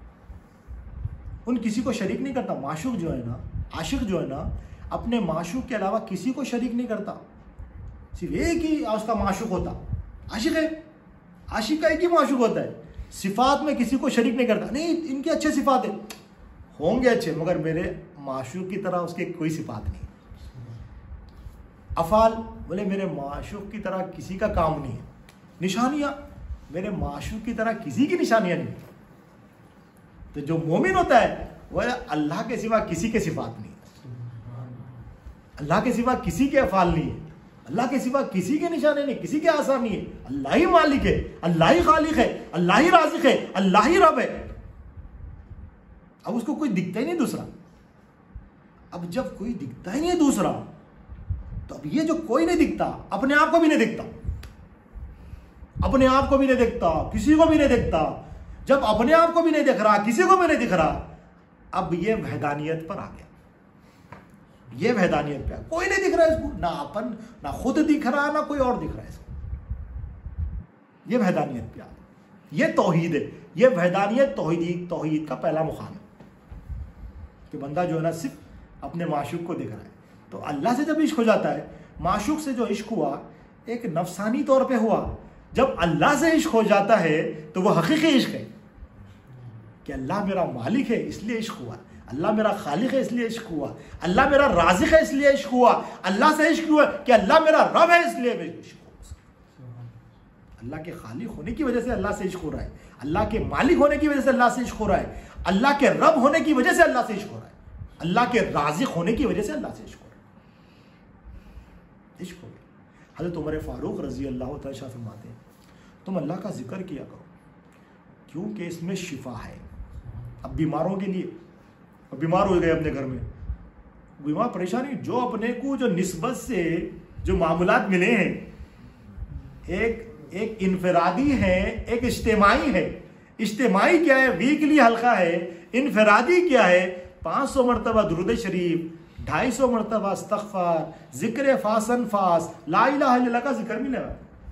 उन किसी को शरीक नहीं करता। माशूक जो है ना, आशिक जो है ना, अपने माशूक के अलावा किसी को शरीक नहीं करता, सिर्फ एक ही उसका माशूक होता। आशिक है, आशिक का एक ही माशूक होता है, सिफात में किसी को शरीक नहीं करता। नहीं इनके अच्छे सिफात है, होंगे अच्छे, मगर मेरे माशूक की तरह उसके कोई सिफात नहीं। अफाल बोले मेरे माशूक की तरह किसी का काम नहीं है। निशानियां मेरे माशूक की तरह किसी की निशानियां नहीं। तो जो मोमिन होता है वह अल्लाह के सिवा किसी के सिफात नहीं है, अल्लाह के सिवा किसी के अफाल नहीं है, अल्लाह के सिवा किसी के निशाने नहीं, किसी के आसार नहीं है। अल्लाह ही मालिक है, अल्लाह ही खालिक है, अल्लाह ही राज़िक है, अल्लाह ही रब है। अब उसको कोई दिखता ही नहीं दूसरा। अब जब कोई दिखता ही नहीं है दूसरा, तो अब ये जो कोई नहीं दिखता, अपने आप को भी नहीं दिखता, अपने आप को भी नहीं देखता, किसी को भी नहीं देखता। जब अपने आप को भी नहीं देख रहा, किसी को भी नहीं दिख रहा, अब ये वहदानियत पर आ गया। ये वहदानियत पे कोई नहीं दिख रहा है इसको, ना अपन ना खुद दिख रहा, ना कोई और दिख रहा है इसको। ये वहदानियत पे आ गया। ये तौहीद है। ये वहदानियत तौहीद तौहीद का पहला मुकाम है कि बंदा जो है ना सिर्फ अपने माशूक को देख रहा है। तो अल्लाह से जब इश्क हो जाता है, माशूक से जो इश्क हुआ एक नफसानी तौर पे हुआ। जब अल्लाह से इश्क हो जाता है तो वो हकीकी इश्क है कि अल्लाह मेरा मालिक है इसलिए इश्क हुआ, अल्लाह मेरा खालिक है इसलिए इश्क हुआ, अल्लाह मेरा राज़िक है इसलिए इश्क हुआ, अल्लाह से इश्क हुआ कि अल्लाह मेरा रब है इसलिए इश्क हुआ। अल्लाह के खालिक होने की वजह से अल्लाह से इश्क हो रहा है, अल्लाह के मालिक होने की वजह से अल्लाह से इश्क हो रहा है, अल्लाह के रब होने की वजह से अल्लाह से इश्क हो रहा है, अल्लाह के राज़िक होने की वजह से अल्लाह से इश्क हो रहा है। इश्क हो गया। हज़रत उमर फारूक रजी अल्लाह तआला फरमाते हैं, तुम अल्लाह का जिक्र किया करो क्योंकि इसमें शिफा है। अब बीमारों के लिए, अब बीमार हो गए अपने घर में, बीमार परेशानी, जो अपने को जो निस्बत से जो मामूलात मिले हैं, एक एक इनफरादी है, एक इज्तिमाई है। इज्तिमाई क्या है? वीकली हल्का है। इनफरादी क्या है? पाँच सौ मरतबा दुरूद शरीफ, ढाई सौ मरतबा इस्तग़फ़ार, जिक्र फासन फास, ला इलाहा इल्लल्लाह का जिक्र मिलेगा।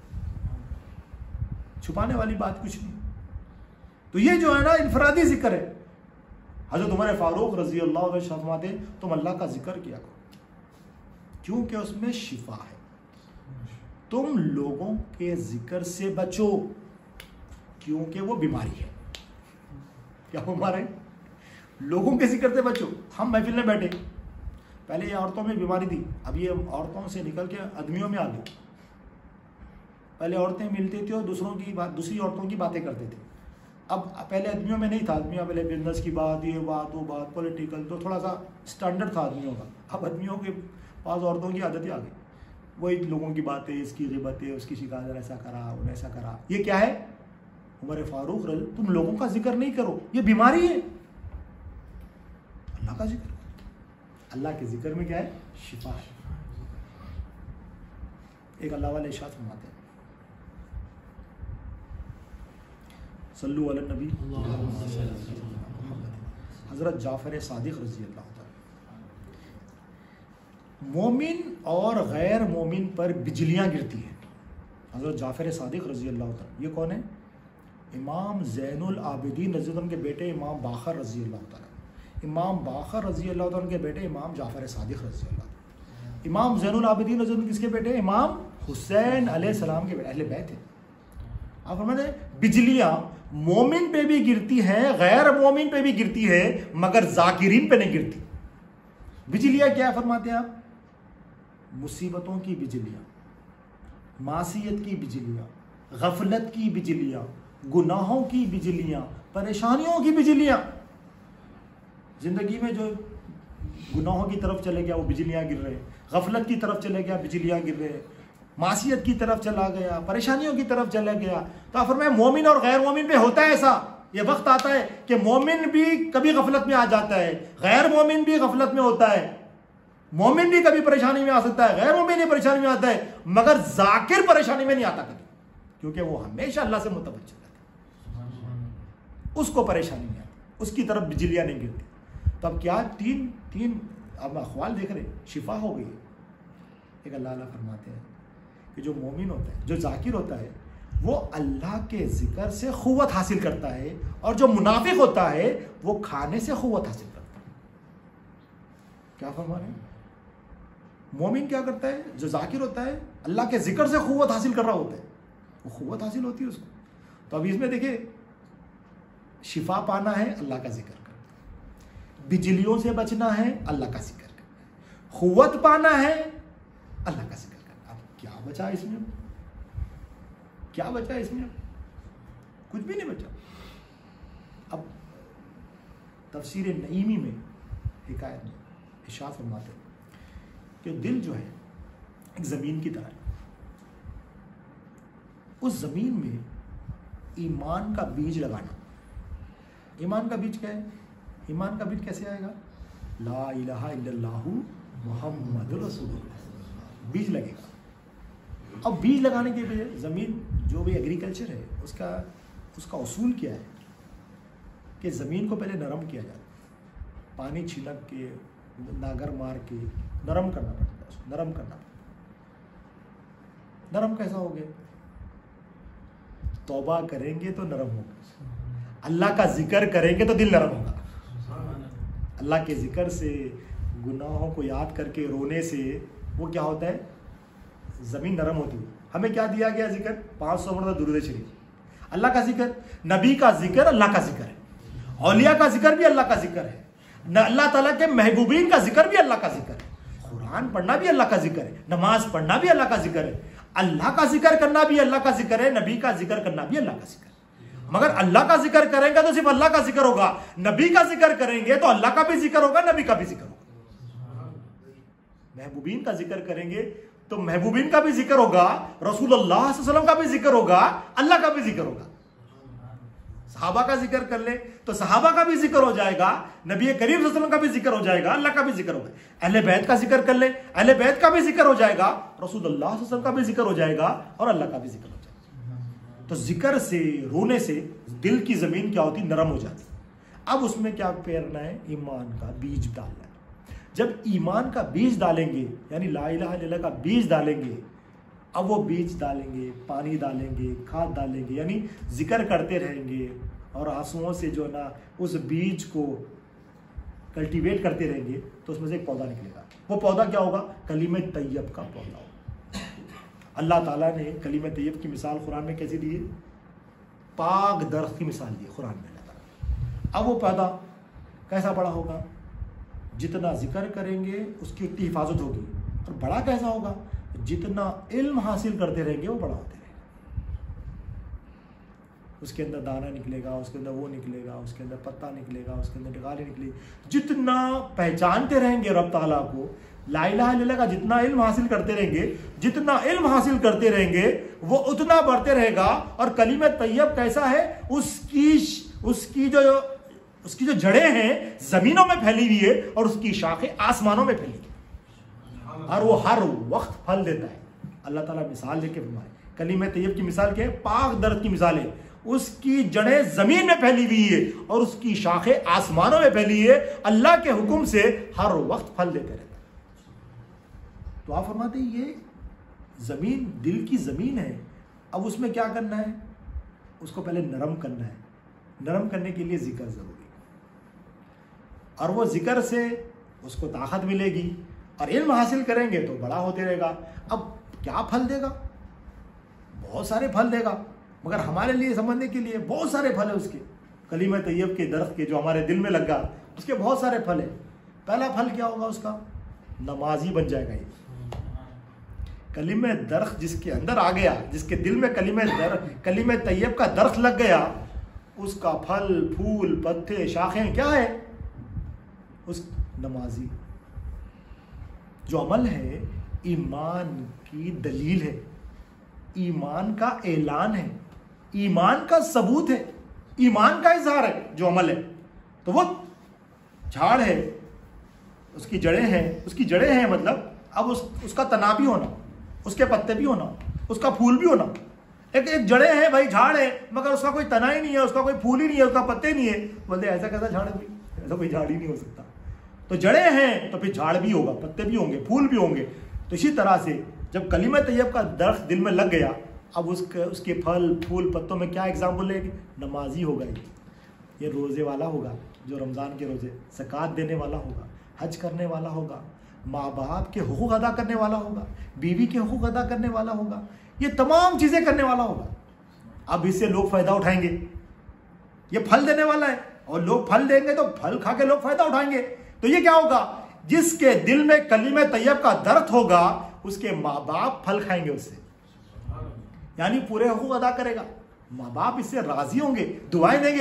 छुपाने वाली बात कुछ नहीं। तो ये जो है ना इनफरादी जिक्र है। हज़रत उमर फारूक रजी अल्लाह अन्हु फरमाते तुम अल्लाह का जिक्र किया करो क्योंकि उसमें शिफा है। तुम लोगों के जिक्र से बचो क्योंकि वो बीमारी है। क्या बीमार है? लोगों के जिक्र से बचो। हम महफिल में बैठे, पहले ये औरतों में बीमारी थी, अब ये औरतों से निकल के आदमियों में आ गई। पहले औरतें मिलती थी और दूसरों की बात, दूसरी औरतों की बातें करते थे। अब पहले आदमियों में नहीं था, आदमियों पहले बिजनेस की बात, ये बात वो बात, पॉलिटिकल, तो थोड़ा सा स्टैंडर्ड था आदमियों का। अब आदमियों के पास औरतों की आदतें आ गई, वही लोगों की बातें, इसकी गिबतें, उसकी शिकायत, ऐसा करा उन्हें ऐसा करा। ये क्या है? उमर फारूक रल तुम लोगों का जिक्र नहीं करो, ये बीमारी है। अल्लाह का जिक्र, अल्लाह के जिक्र में क्या है? शिफा है। एक अल्लाह वाले इरशाद फरमाते हैं, सल्लु अला नबी। हजरत जाफर सादिक रजी अल्लाह तआला, मोमिन और गैर मोमिन पर बिजलियां गिरती हैं। हजरत जाफर सादिक रजी अल्लाह तआला, ये कौन है? इमाम ज़ैनुल आबिदीन रज़ी अल्लाह के बेटे इमाम बाखर रजी अल्लाह तआला, इमाम बाखर रजी अल्लाह तआला के बेटे इमाम जाफर सादिक रजी अल्लाह तआला, इमाम ज़ैनुल आबिदीन रजी अल्लाह किसके बेटे? इमाम हुसैन अलैहिस्सलाम के बेटे, अहले बैत है। आप फरमाते बिजलियां मोमिन पे भी गिरती है, गैर मोमिन पे भी गिरती है, मगर जाकिरीन पे नहीं गिरती। बिजलियां क्या फरमाते हैं आप? मुसीबतों की बिजलियां, मासियत की बिजलियां, गफलत की बिजलियां, गुनाहों की बिजलियां, परेशानियों की बिजलियां। जिंदगी में जो गुनाहों की तरफ चले गया वो बिजलियां गिर रहे, गफलत की तरफ चले गया बिजलियां गिर रहे, मासियत की तरफ चला गया, परेशानियों की तरफ चला गया। तो आप फरमाए मोमिन और गैर मोमिन पे होता है ऐसा। ये वक्त आता है कि मोमिन भी कभी गफलत में आ जाता है, गैर मोमिन भी गफलत में होता है, मोमिन भी कभी परेशानी में आ सकता है, गैर मोमिन भी परेशानी में आता है, मगर जाकिर परेशानी में नहीं आता कभी, क्योंकि वो हमेशा अल्लाह से मुतवज्जिह रहता है, उसको परेशानी नहीं आती, उसकी तरफ बिजलियां नहीं गिरती। तो अब क्या तीन तीन अब अखवाल देख रहे, शिफा हो गई। एक अल्लाह अल्लाह फरमाते हैं कि जो मोमिन होता है, जो जाकिर होता है, वो अल्लाह के जिक्र से क़ुव्वत हासिल करता है, और जो मुनाफिक होता है वो खाने से क़ुव्वत हासिल करता है। क्या फरमा रहे हैं? मोमिन क्या करता है? जो जाकिर होता है अल्लाह के जिक्र से क़ुव्वत हासिल कर रहा होता है, वो क़ुव्वत हासिल होती है उसको। तो अब इसमें देखिए, शिफा पाना है अल्लाह का जिक्र करना, बिजलियों से बचना है अल्लाह का जिक्र करना, क़ुव्वत पाना है अल्लाह का जिक्र। क्या बचा इसमें? क्या बचा इसमें? कुछ भी नहीं बचा। अब तफसीर नईमी में हिकायत में इरशाद फरमाते हैं कि दिल जो है एक ज़मीन की तरह है। उस ज़मीन में ईमान का बीज लगाना। ईमान का बीज क्या है? ईमान का बीज कैसे आएगा? ला इलाहा इल्लल्लाहु मुहम्मदुर रसूलुल्लाह, बीज लगेगा। अब बीज लगाने के लिए ज़मीन जो भी एग्रीकल्चर है उसका उसका उसूल क्या है कि ज़मीन को पहले नरम किया जाता है, पानी छिड़क के नागर मार के नरम करना पड़ता है, उसको नरम करना पड़ता है। नरम कैसा हो गया? तौबा करेंगे तो नरम होगा, अल्लाह का जिक्र करेंगे तो दिल नरम होगा। अल्लाह के जिक्र से, गुनाहों को याद करके रोने से वो क्या होता है? ज़मीन नरम होती है। हमें क्या दिया गया जिक्र? पाँच सौ मरतबा दुरूद शरीफ, अल्लाह का जिक्र, नबी का जिक्र अल्लाह का जिक्र है, औलिया का जिक्र भी अल्लाह का जिक्र है, न अल्लाह ताला के महबूबीन का जिक्र भी अल्लाह का जिक्र है, कुरान पढ़ना भी अल्लाह का जिक्र है, नमाज पढ़ना भी अल्लाह का जिक्र है, अल्लाह का जिक्र करना भी अल्लाह का जिक्र है, नबी का जिक्र करना भी अल्लाह का जिक्र है। मगर अल्लाह का जिक्र करेंगे तो सिर्फ अल्लाह का जिक्र होगा, नबी का जिक्र करेंगे तो अल्लाह का भी जिक्र होगा, नबी का भी जिक्र होगा। महबूबीन का जिक्र करेंगे तो महबूबीन का भी जिक्र होगा, रसूलुल्लाह सल्लल्लाहु अलैहि वसल्लम का भी जिक्र होगा, अल्लाह का भी जिक्र होगा। सहाबा का जिक्र कर ले तो सहाबा का भी जिक्र हो जाएगा, नबी करीम सल्लल्लाहु अलैहि वसल्लम का भी जिक्र हो जाएगा, अल्लाह का भी जिक्र होगा। अहले बैत का जिक्र कर ले, अहले बैत का भी जिक्र हो जाएगा, रसूलुल्लाह सल्लल्लाहु अलैहि वसल्लम का भी जिक्र हो जाएगा और अल्लाह का भी जिक्र हो जाएगा। तो जिक्र से, रोने से दिल की जमीन क्या होती? नरम हो जाती। अब उसमें क्या पेरना है? ईमान का बीज डालना है। जब ईमान का बीज डालेंगे, यानी ला इलाहा इल्लल्लाह का बीज डालेंगे, अब वो बीज डालेंगे, पानी डालेंगे, खाद डालेंगे, यानी जिक्र करते रहेंगे और आंसुओं से जो ना उस बीज को कल्टीवेट करते रहेंगे तो उसमें से एक पौधा निकलेगा। वो पौधा क्या होगा? कलीमे तैयब का पौधा होगा। अल्लाह ताला ने कलीमे तैयब की मिसाल कुरान में कैसी दी है? पाक दरख्त की मिसाल दी कुरान में। अब वो पौधा कैसा बड़ा होगा? जितना जिक्र करेंगे उसकी उतनी हिफाजत होगी। और बड़ा कैसा होगा? जितना इल्म हासिल करते रहेंगे वो बड़ा होते रहेगा। उसके अंदर दाना निकलेगा, उसके अंदर वो निकलेगा, उसके अंदर पत्ता निकलेगा, उसके अंदर डाली निकलेगी। जितना पहचानते रहेंगे रब ताला को, ला इलाहा इल्लल्लाह का जितना इल्म हासिल करते रहेंगे, जितना इल्म हासिल करते रहेंगे वो उतना बढ़ते रहेगा। और कलीमा तैयब कैसा है? उसकी उसकी जो उसकी जो जड़ें हैं जमीनों में फैली हुई है और उसकी शाखें आसमानों में फैली हुई, और वो हर वक्त फल देता है। अल्लाह ताला मिसाल देके फरमाए, कलीमा तैयब की मिसाल क्या है? पाक दरख्त की मिसाल है। उसकी जड़ें जमीन में फैली हुई है और उसकी शाखें आसमानों में फैली है। अल्लाह के हुक्म से हर वक्त फल देते रहता है। तो आप फरमाते हैं ये जमीन दिल की जमीन है। अब उसमें क्या करना है? उसको पहले नरम करना है। नरम करने के लिए जिक्र जरूरी है, और वो जिक्र से उसको ताकत मिलेगी और इल्म हासिल करेंगे तो बड़ा होते रहेगा। अब क्या फल देगा? बहुत सारे फल देगा, मगर हमारे लिए समझने के लिए बहुत सारे फल है उसके। कलीमा तैयब के दरख्त के जो हमारे दिल में लगा उसके बहुत सारे फल है। पहला फल क्या होगा उसका? नमाजी बन जाएगा ये। कलीमा दरख्त जिसके अंदर आ गया, जिसके दिल में कलीमा दरख्त कलीमा तैयब का दरख्त लग गया, उसका फल फूल पत्ते शाखें क्या है? उस नमाजी जो अमल है ईमान की दलील है, ईमान का ऐलान है, ईमान का सबूत है, ईमान का इजहार है जो अमल है। तो वो झाड़ है, उसकी जड़ें हैं, उसकी जड़ें हैं मतलब अब उस उसका तना भी होना, उसके पत्ते भी होना, उसका फूल भी होना। एक एक जड़ें हैं भाई, झाड़ है मगर उसका कोई तना ही नहीं है, उसका कोई फूल ही नहीं है, उसका पत्ते नहीं है। बोलते ऐसा कैसा झाड़ है भाई? ऐसा कोई झाड़ ही नहीं हो सकता। तो जड़ें हैं तो फिर झाड़ भी होगा, पत्ते भी होंगे, फूल भी होंगे। तो इसी तरह से जब कलीमा तैयब का दरख्त दिल में लग गया, अब उसके उसके फल फूल पत्तों में क्या एग्जाम्पल लेगी? नमाजी होगा, ये ये रोज़े वाला होगा जो रमज़ान के रोज़े, ज़कात देने वाला होगा, हज करने वाला होगा, माँ बाप के हुकूक अदा करने वाला होगा, बीवी के हुकूक अदा करने वाला होगा, ये तमाम चीज़ें करने वाला होगा। अब इससे लोग फ़ायदा उठाएंगे, ये फल देने वाला है और लोग फल देंगे तो फल खा के लोग फ़ायदा उठाएंगे। तो ये क्या होगा? जिसके दिल में कलीमा तैयब का दर्द होगा उसके माँ बाप फल खाएंगे उससे, यानी पूरे हुकूक अदा करेगा। माँ बाप इससे राजी होंगे, दुआएं देंगे,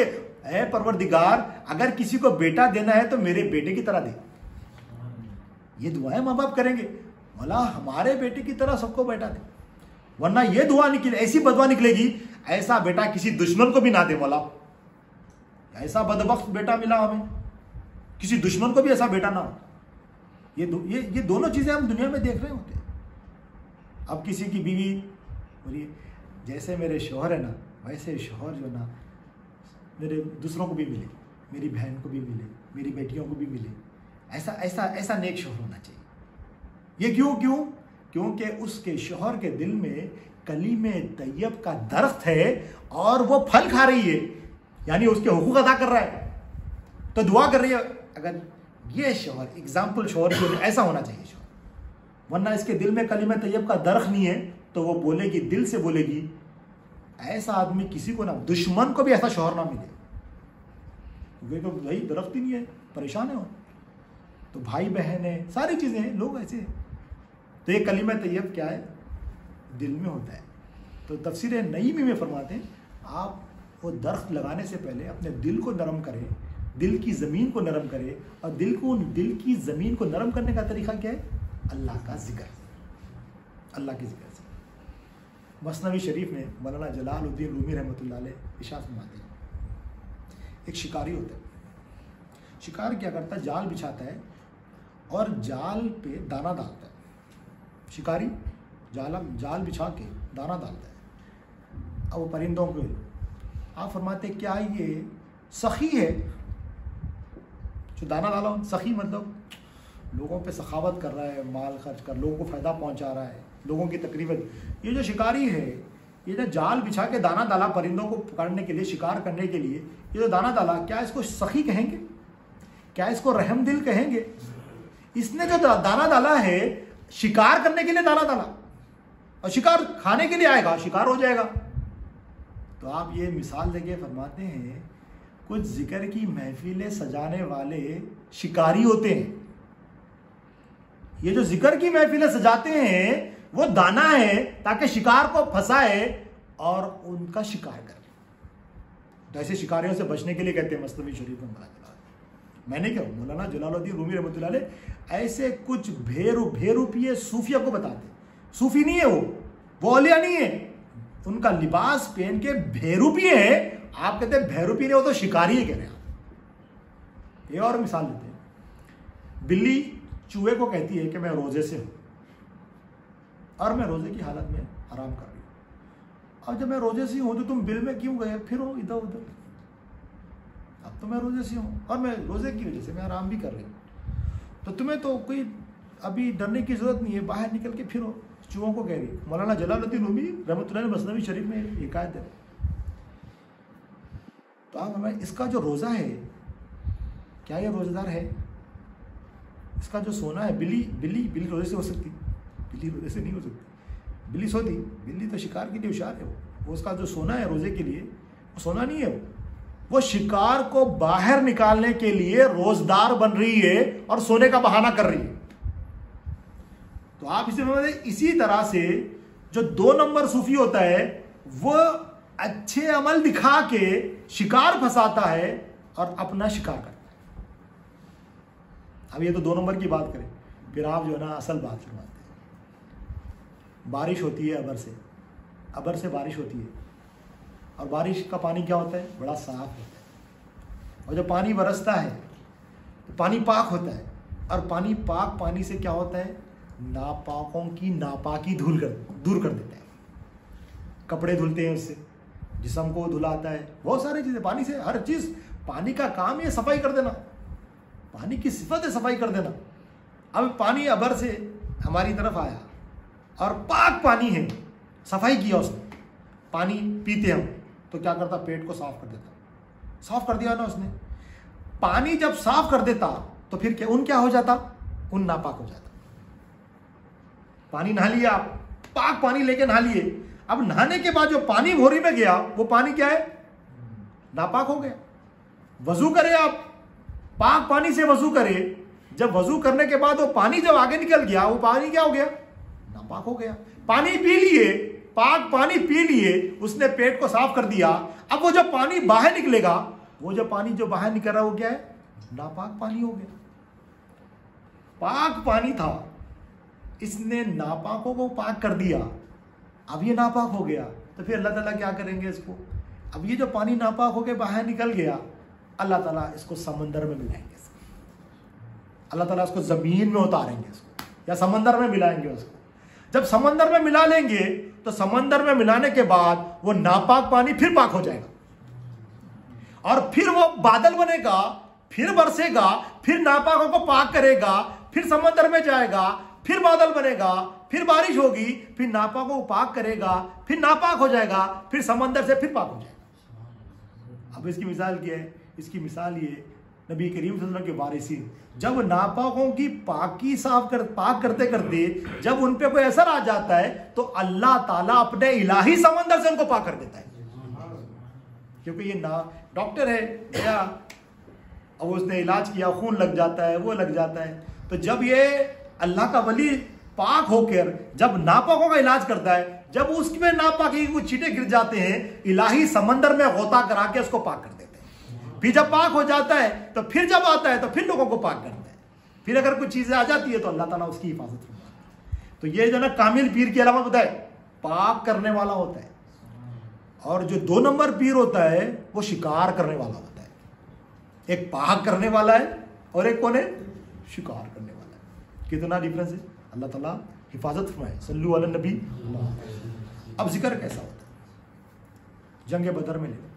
ऐ परवरदिगार, अगर किसी को बेटा देना है तो मेरे बेटे की तरह दे। ये दुआएं माँ बाप करेंगे, मौला हमारे बेटे की तरह सबको बेटा दे, वरना ये दुआ निकले, ऐसी बदवा निकलेगी, ऐसा बेटा किसी दुश्मन को भी ना दे मौला। ऐसा बदबख्त बेटा मिला हमें, किसी दुश्मन को भी ऐसा बेटा ना हो। ये दो, ये ये दोनों चीजें हम दुनिया में देख रहे होते हैं। अब किसी की बीवी बोलिए जैसे मेरे शौहर है ना, वैसे शौहर जो ना मेरे दूसरों को भी मिले, मेरी बहन को भी मिले, मेरी बेटियों को भी मिले, ऐसा ऐसा ऐसा नेक शौहर होना चाहिए। ये क्यों क्यों क्योंकि उसके शौहर के दिल में कलीमे तैयब का दरख्त है और वो फल खा रही है, यानी उसके हुकूक अदा कर रहा है, तो दुआ कर रही है। अगर ये शौहर एग्जाम्पल शौहर जो ऐसा होना चाहिए शौहर, वरना इसके दिल में कलीमे तैयब का दरख्त नहीं है तो वो बोलेगी, दिल से बोलेगी, ऐसा आदमी किसी को ना, दुश्मन को भी ऐसा शौहर ना मिले, क्योंकि तो भाई दरख्त ही नहीं है, परेशान है वो। तो भाई बहन है, सारी चीजें हैं, लोग ऐसे हैं। तो ये कलीमा तैयब क्या है, दिल में होता है। तो तफसीर नईमी में फरमाते हैं, आप वो दरख्त लगाने से पहले अपने दिल को नरम करें, दिल की ज़मीन को नरम करें। और दिल को दिल की ज़मीन को नरम करने का तरीका क्या है, अल्लाह का जिक्र, अल्लाह के जिक्र से। मसनवी शरीफ में मौलाना जलालुद्दीन रूमी रहमतुल्लाह अलैह इरशाद फरमाते हैं, एक शिकारी होता है, शिकार क्या करता है, जाल बिछाता है और जाल पे दाना डालता है। शिकारी जाल जाल बिछा के दाना डालता है। अब वो परिंदों को, आप फरमाते क्या ये सखी है जो दाना डाला? सखी मतलब लोगों पे सखावत कर रहा है, माल खर्च कर लोगों को फ़ायदा पहुंचा रहा है, लोगों की तकरीबन। ये जो शिकारी है, ये जो जाल बिछा के दाना डाला परिंदों को पकड़ने के लिए, शिकार करने के लिए, ये जो दाना डाला, क्या इसको सखी कहेंगे? क्या इसको रहम दिल कहेंगे? इसने जो दाना डाला है शिकार करने के लिए दाना डाला, और शिकार खाने के लिए आएगा, शिकार हो जाएगा। तो आप ये मिसाल देके फरमाते हैं, कुछ जिक्र की महफिलें सजाने वाले शिकारी होते हैं। ये जो जिक्र की महफिलें सजाते हैं वो दाना है ताकि शिकार को फंसाए और उनका शिकार करे। तो ऐसे शिकारियों से बचने के लिए कहते हैं मसनवी शरीफ में मौलाना, मैंने क्या मौलाना जलालुद्दीन रूमी रहमतुल्लाह अलैह ऐसे कुछ भेरू भेरूपिये सूफिया को बताते। सूफी नहीं है वो, वो औलिया नहीं है, उनका लिबास पहन के भेरूपिये है। आप कहते हैं भेरूपी नहीं, वो तो शिकारी है कह रहे हैं आप। ये और मिसाल देते हैं, बिल्ली चूहे को कहती है कि मैं रोजे से हूं और मैं रोजे की हालत में आराम कर रही हूं। अब जब मैं रोजे से हूं तो तुम बिल में क्यों गए, फिर हो इधर उधर। अब तो मैं रोजे से हूं और मैं रोजे की वजह से मैं आराम भी कर रही हूं, तो तुम्हें तो कोई अभी डरने की जरूरत नहीं है, बाहर निकल के फिरो। चूहों को कह रही है। मौलाना जलालुद्दीन रूमी रहमतुल्लाह अलैह मसनवी शरीफ में एक आयत है। तो आप हमें इसका जो रोज़ा है, क्या ये रोज़ेदार है? इसका जो सोना है, बिल्ली बिल्ली बिल्ली रोज़े से हो सकती, बिल्ली रोज़े से नहीं हो सकती। बिल्ली सोती, बिल्ली तो शिकार के लिए होशियार है। वो वो उसका जो सोना है रोज़े के लिए, वो सोना नहीं है, वो वो शिकार को बाहर निकालने के लिए रोजदार बन रही है और सोने का बहाना कर रही है। तो आप इसे समझे, इसी तरह से जो दो नंबर सूफी होता है वो अच्छे अमल दिखा के शिकार फंसाता है और अपना शिकार करता है। अब ये तो दो नंबर की बात करें, फिर आप जो है ना असल बात फरमाते हैं। बारिश होती है अबर से, अबर से बारिश होती है, और बारिश का पानी क्या होता है, बड़ा साफ होता है। और जब पानी बरसता है तो पानी पाक होता है, और पानी पाक पानी से क्या होता है, नापाकों की नापाकी धुल कर दूर कर देता है। कपड़े धुलते हैं उससे, जिस्म को धुलाता है, बहुत सारी चीज़ें पानी से, हर चीज़। पानी का काम है सफाई कर देना, पानी की सिफत है सफाई कर देना। अब पानी अबर से हमारी तरफ आया और पाक पानी है, सफाई किया उसने, पानी पीते हम तो क्या करता, पेट को साफ कर देता। साफ कर दिया ना उसने। पानी जब साफ कर देता तो फिर क्या, उन क्या हो जाता, उन नापाक हो जाता। पानी नहा लिया, पाक पानी लेके नहा लिए, अब नहाने के बाद जो पानी भोरी में गया वो पानी क्या है, नापाक हो गया। वजू करे आप, पाक पानी से वजू करे, जब वजू करने के बाद वो पानी जब आगे निकल गया वो पानी क्या हो गया, नापाक हो गया। पानी पी लिए, पाक पानी पी लिए, उसने पेट को साफ कर दिया। अब वो जब पानी बाहर निकलेगा वो जो पानी जो बाहर निकल रहा है वो क्या है? नापाक पानी हो गया। पाक पानी था, इसने नापाकों को पाक कर दिया, अब ये नापाक हो गया, तो फिर अल्लाह ताला क्या करेंगे इसको? अब ये जो पानी नापाक होकर बाहर निकल गया, अल्लाह ताला इसको समंदर में मिलाएंगे, अल्लाह ताला इसको जमीन में उतारेंगे इसको, या समंदर में मिलाएंगे उसको। जब समंदर में मिला लेंगे तो समंदर में मिलाने के बाद वो नापाक पानी फिर पाक हो जाएगा, और फिर वो बादल बनेगा, फिर बरसेगा, फिर नापाकों को पाक करेगा, फिर समंदर में जाएगा, फिर बादल बनेगा, फिर बारिश होगी, फिर नापाकों को पाक करेगा, फिर नापाक हो जाएगा, फिर समंदर से फिर पाक हो जाएगा। अब इसकी मिसाल क्या है? इसकी मिसाल ये, नबी करीम सल्लल्लाहु अलैहि वसल्लम के वारिसीन जब नापाकों की पाकी साफ कर पाक करते करते जब उन पे कोई असर आ जाता है तो अल्लाह ताला अपने इलाही समंदर से उनको पाक कर देता है। क्योंकि ये ना डॉक्टर है गया, अब उसने इलाज किया, खून लग जाता है, वो लग जाता है, तो जब ये अल्लाह का वली पाक होकर जब नापाकों का इलाज करता है, जब उसमें नापाकी कुछ छींटे गिर जाते हैं, इलाही समंदर में गोता करा के उसको पाक कर देते हैं। फिर जब पाक हो जाता है तो फिर जब आता है तो फिर लोगों को पाक करता है। फिर अगर कुछ चीजें आ जाती है तो अल्लाह ताला उसकी हिफाजत करता है। तो ये जो ना कामिल पीर की अलामत होता है, पाक करने वाला होता है, और जो दो नंबर पीर होता है वो शिकार करने वाला होता है। एक पाक करने वाला है और एक कौन है? शिकार करने वाला है। कितना डिफरेंस है? अल्लाह ताला हिफाजत फरमाए। सल्लु अला नबी। अब जिक्र कैसा होता है? जंग बदर में ले लो।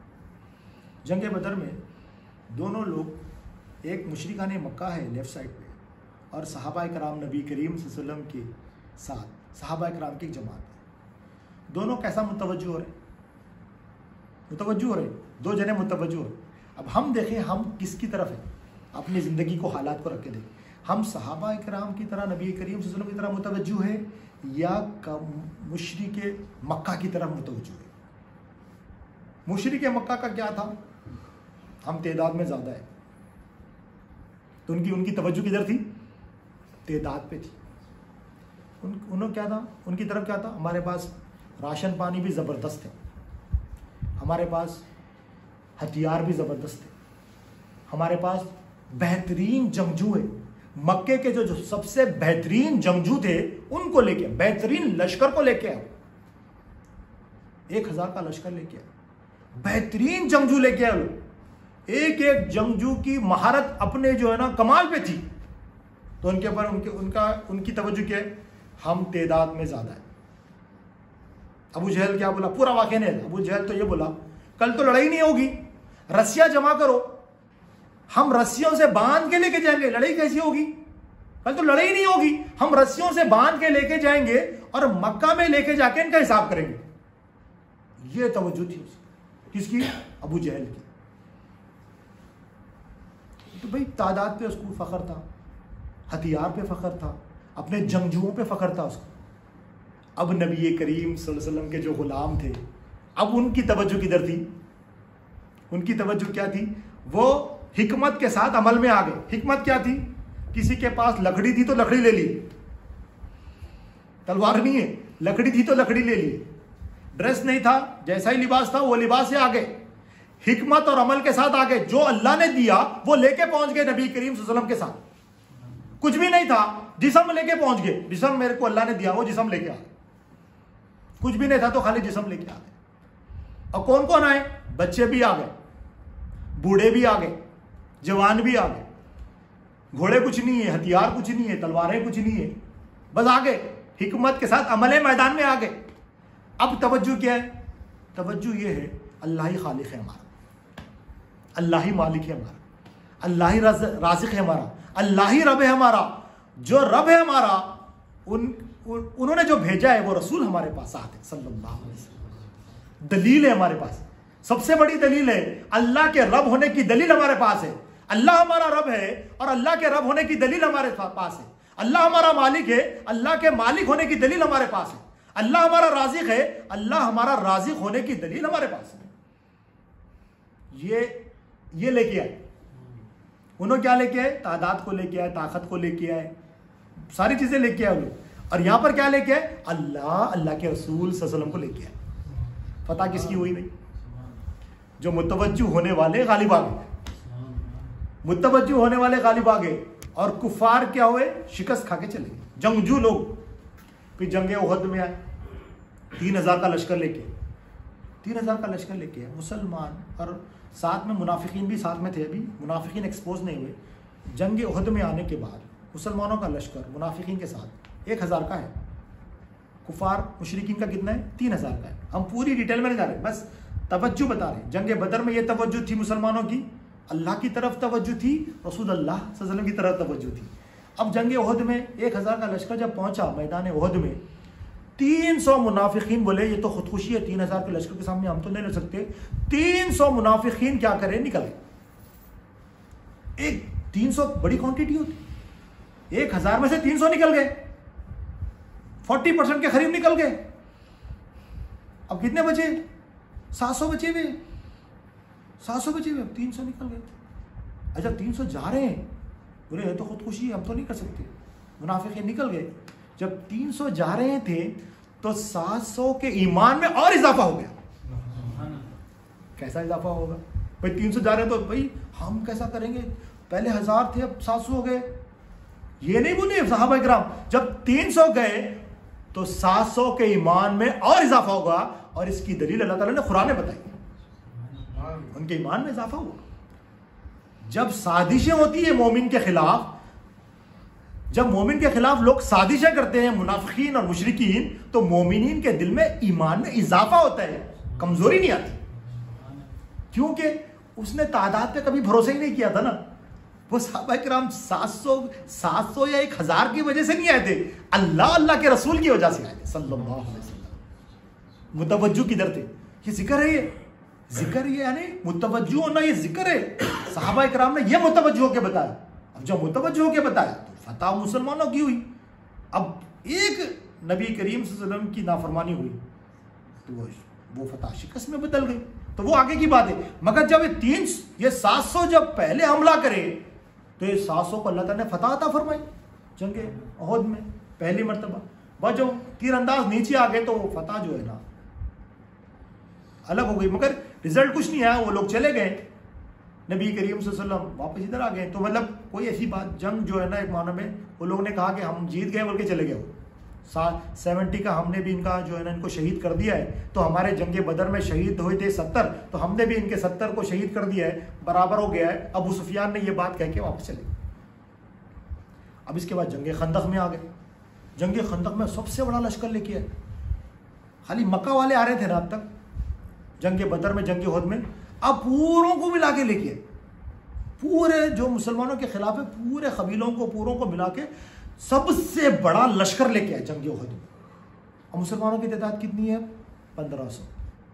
जंग बदर में दोनों लोग, एक मुशरिकाने मक्का है लेफ्ट साइड पे, और सहाबा कराम नबी करीम सल्लल्लाहु अलैहि वसल्लम के साथ सहाबा कराम की एक जमात है। दोनों कैसा मुतवज्जो हो रहे? मुतवज्जो हो रहे, दो जने मुतवज्जो हो रहे। अब हम देखें हम किसकी तरफ है, अपनी ज़िंदगी को हालात को रख के देखें, हम सहाबा कराम की तरह नबी करीम सल्लल्लाहु अलैहि वसल्लम की तरह मुतवज्जो है या मुशरिके मक्का की तरफ मुतवज्जो है? मुशरिके मक्का का क्या था? हम तादाद में ज़्यादा है, तो उनकी उनकी तवज्जो किधर थी? तादाद पे थी। उन उन्होंने क्या था? उनकी तरफ क्या था? हमारे पास राशन पानी भी ज़बरदस्त है, हमारे पास हथियार भी ज़बरदस्त है, हमारे पास बेहतरीन जंगजू है। मक्के के जो, जो सबसे बेहतरीन जंगजू थे उनको लेके, बेहतरीन लश्कर को लेके आए, एक हजार का लश्कर लेके आए, बेहतरीन जंगजू लेके आए लोग। एक एक जंगजू की महारत अपने जो है ना कमाल पे थी, तो उनके ऊपर उनके उनका उनकी तवज्जो क्या है? हम तादाद में ज्यादा है। अबू जहल क्या बोला? पूरा वाक़या नहीं है। अबू जहल तो ये बोला, कल तो लड़ाई नहीं होगी, रस्सियां जमा करो, हम रस्सियों से बांध के लेके जाएंगे। लड़ाई कैसी होगी? कल तो लड़ाई नहीं होगी, हम रस्सियों से बांध के लेके जाएंगे और मक्का में लेके जाके इनका हिसाब करेंगे। ये तवज्जो थी किसकी? अबू जहल की। तो भाई तादाद पे उसको फख्र था, हथियार पे फख्र था, अपने जंगजुओं पे फख्र था उसको। अब नबी करीम सल्लल्लाहु अलैहि वसल्लम के जो गुलाम थे, अब उनकी तवज्जो किधर थी? उनकी तवज्जो क्या थी? वो हिकमत के साथ अमल में आ गए। हिकमत क्या थी? किसी के पास लकड़ी थी तो लकड़ी ले ली, तलवार नहीं है, लकड़ी थी तो लकड़ी ले ली, ड्रेस नहीं था, जैसा ही लिबास था वो लिबास से आ गए, हिकमत और अमल के साथ आ गए। जो अल्लाह ने दिया वो लेके पहुंच गए नबी करीम सल्लल्लाहु अलैहि वसल्लम के साथ। कुछ भी नहीं था, जिस्म लेके पहुंच गए। जिस्म मेरे को अल्लाह ने दिया, वो जिस्म लेके आ गए। कुछ भी नहीं था तो खाली जिस्म लेके आ गए। और कौन कौन आए? बच्चे भी आ गए, बूढ़े भी आ गए, जवान भी आ गए। घोड़े कुछ नहीं है, हथियार कुछ नहीं है, तलवारें कुछ नहीं है, बस आ गए हिकमत के साथ, अमले मैदान में आ गए। अब तवज्जो क्या है? तवज्जो ये है, अल्लाह ही खालिक है हमारा, अल्लाह ही मालिक है हमारा, अल्लाह ही राज़िक है हमारा, अल्लाह ही रब है हमारा। जो रब है हमारा, उन, उन उन्होंने जो भेजा है वो रसूल हमारे पास आते सल्लल्लाहु अलैहि वसल्लम। दलील है हमारे पास, सबसे बड़ी दलील है, अल्लाह के रब होने की दलील हमारे पास है। अल्लाह हमारा रब है और अल्लाह के रब होने की दलील हमारे पास है। अल्लाह हमारा मालिक है, अल्लाह के मालिक होने की दलील हमारे पास है। अल्लाह हमारा राज़िक है, अल्लाह हमारा राज़िक होने की दलील हमारे पास है। ये ये लेके आए। उन्होंने क्या लेके आए? तादाद को लेके आए, ताकत को लेके आए, सारी चीजें लेके आए लोग। और यहां पर क्या लेके आए? अल्लाह, अल्लाह के रसूल सल्लल्लाहु अलैहि वसल्लम को लेके आए। फतह किसकी हुई भाई? जो मुतवज्जो होने वाले गालिब आ गए, मुतवज्जो होने वाले गालिब आ गए और कुफार क्या हुए, शिकस्त खा के चले गए, जंगजू लोग। फिर जंगे उहद में आए, तीन हजार का लश्कर लेके, तीन हजार का लश्कर लेके मुसलमान और साथ में मुनाफिकीन भी साथ में थे। अभी मुनाफिकीन एक्सपोज नहीं हुए। जंगे उहद में आने के बाद मुसलमानों का लश्कर मुनाफिकीन के साथ एक हजार का है, कुफार मुशरिकीन का कितना है, तीन हजार का है। हम पूरी डिटेल में नहीं जा रहे, बस तवज्जो बता रहे हैं। जंगे बदर में ये तवज्जो थी मुसलमानों की, अल्लाह की तरफ तवज्जो थी, रसूल अल्लाह सल्लल्लाहु अलैहि वसल्लम की तरफ तवज्जो थी। अब जंगे उहद में एक हजार का लश्कर जब पहुंचा मैदान उहद में, तीन सौ मुनाफिकीन बोले ये तो खुदकुशी है, तीन हजार के लश्कर के सामने हम तो नहीं लड़ सकते। तीन सौ मुनाफिकीन क्या करें, निकल गए। एक तीन सौ बड़ी क्वांटिटी होती, एक हजार में से तीन सौ निकल गए, फोर्टी परसेंट के करीब निकल गए। अब कितने बचे, सात सौ बचे हुए, सात सौ बचे हुए, तीन सौ निकल गए। अच्छा तीन सौ जा रहे हैं, बोले ये तो खुदकुशी है, हम तो नहीं कर सकते। मुनाफिकीन निकल गए। जब तीन सौ जा रहे थे तो सात सौ के ईमान में और इजाफा हो गया। कैसा इजाफा होगा भाई, तीन सौ जा रहे हैं तो भाई हम कैसा करेंगे, पहले हजार थे अब सात सौ हो गए। ये नहीं बोले सहाबा इकराम, जब तीन सौ गए तो सात सौ के ईमान में और इजाफा होगा। और इसकी दलील अल्लाह ताला ने कुरान में बताई, उनके ईमान में इजाफा हुआ। जब साजिशें होती है मोमिन के खिलाफ, जब मोमिन के खिलाफ लोग साजिशें करते हैं मुनाफिकीन और मुशरिकीन, तो मोमिनीन के दिल में ईमान में इजाफा होता है, कमजोरी नहीं आती। क्योंकि उसने तादाद पे कभी भरोसा ही नहीं किया था ना। वो सहाबा किराम सात सौ सात सौ या एक हजार की वजह से नहीं आए थे, अल्लाह अल्लाह के रसूल की वजह से आए थे सल्लल्लाहु अलैहि वसल्लम। मुतवज्जो किधर थे, ये जिक्र है, ये जिक्र ये यानी मुतवज्जो होना, ये जिक्र है। सहाबा किराम ने ये मुतवज्जो होके बताया। अब जब मुतवज्जो होके बताया तो फतह मुसलमानों की हुई। अब एक नबी करीम सल्लल्लाहु अलैहि वसल्लम की नाफरमानी हुई तो वो वो फतह शिकस्त में बदल गई, तो वो आगे की बात है। मगर जब ये तीन ये सात सौ जब पहले हमला करे तो ये सात सौ को अल्लाह ताला ने फतह अता फरमाई जंगे उहद में पहली मरतबा। बस जो तीरंदाज नीचे आ गए तो वो फतह जो है ना अलग हो गई, मगर रिजल्ट कुछ नहीं आया, वो लोग चले गए। नबी करीम सल्लल्लाहु अलैहि वसल्लम वापस इधर आ गए। तो मतलब कोई ऐसी बात, जंग जो है ना एक माना में वो लोग ने कहा कि हम जीत गए बोल के चले गए। सात सेवेंटी का हमने भी इनका जो है ना इनको शहीद कर दिया है। तो हमारे जंगे बदर में शहीद हुए थे सत्तर, तो हमने भी इनके सत्तर को शहीद कर दिया है, बराबर हो गया है। अबू सुफियान ने ये बात कह के वापस चले गए। अब इसके बाद जंगे खंदक में आ गए। जंगे खंदक में सबसे बड़ा लश्कर लेके आए। खाली मक्का वाले आ रहे थे ना अब तक, जंगे बदर में जंगे उहद में, अब पूरों को मिला के लेके, पूरे जो मुसलमानों के खिलाफ है पूरे कबीलों को पूरों को मिला के सबसे बड़ा लश्कर लेके आए जंगे उहद में। अब मुसलमानों की तादाद कितनी है, पंद्रह सौ।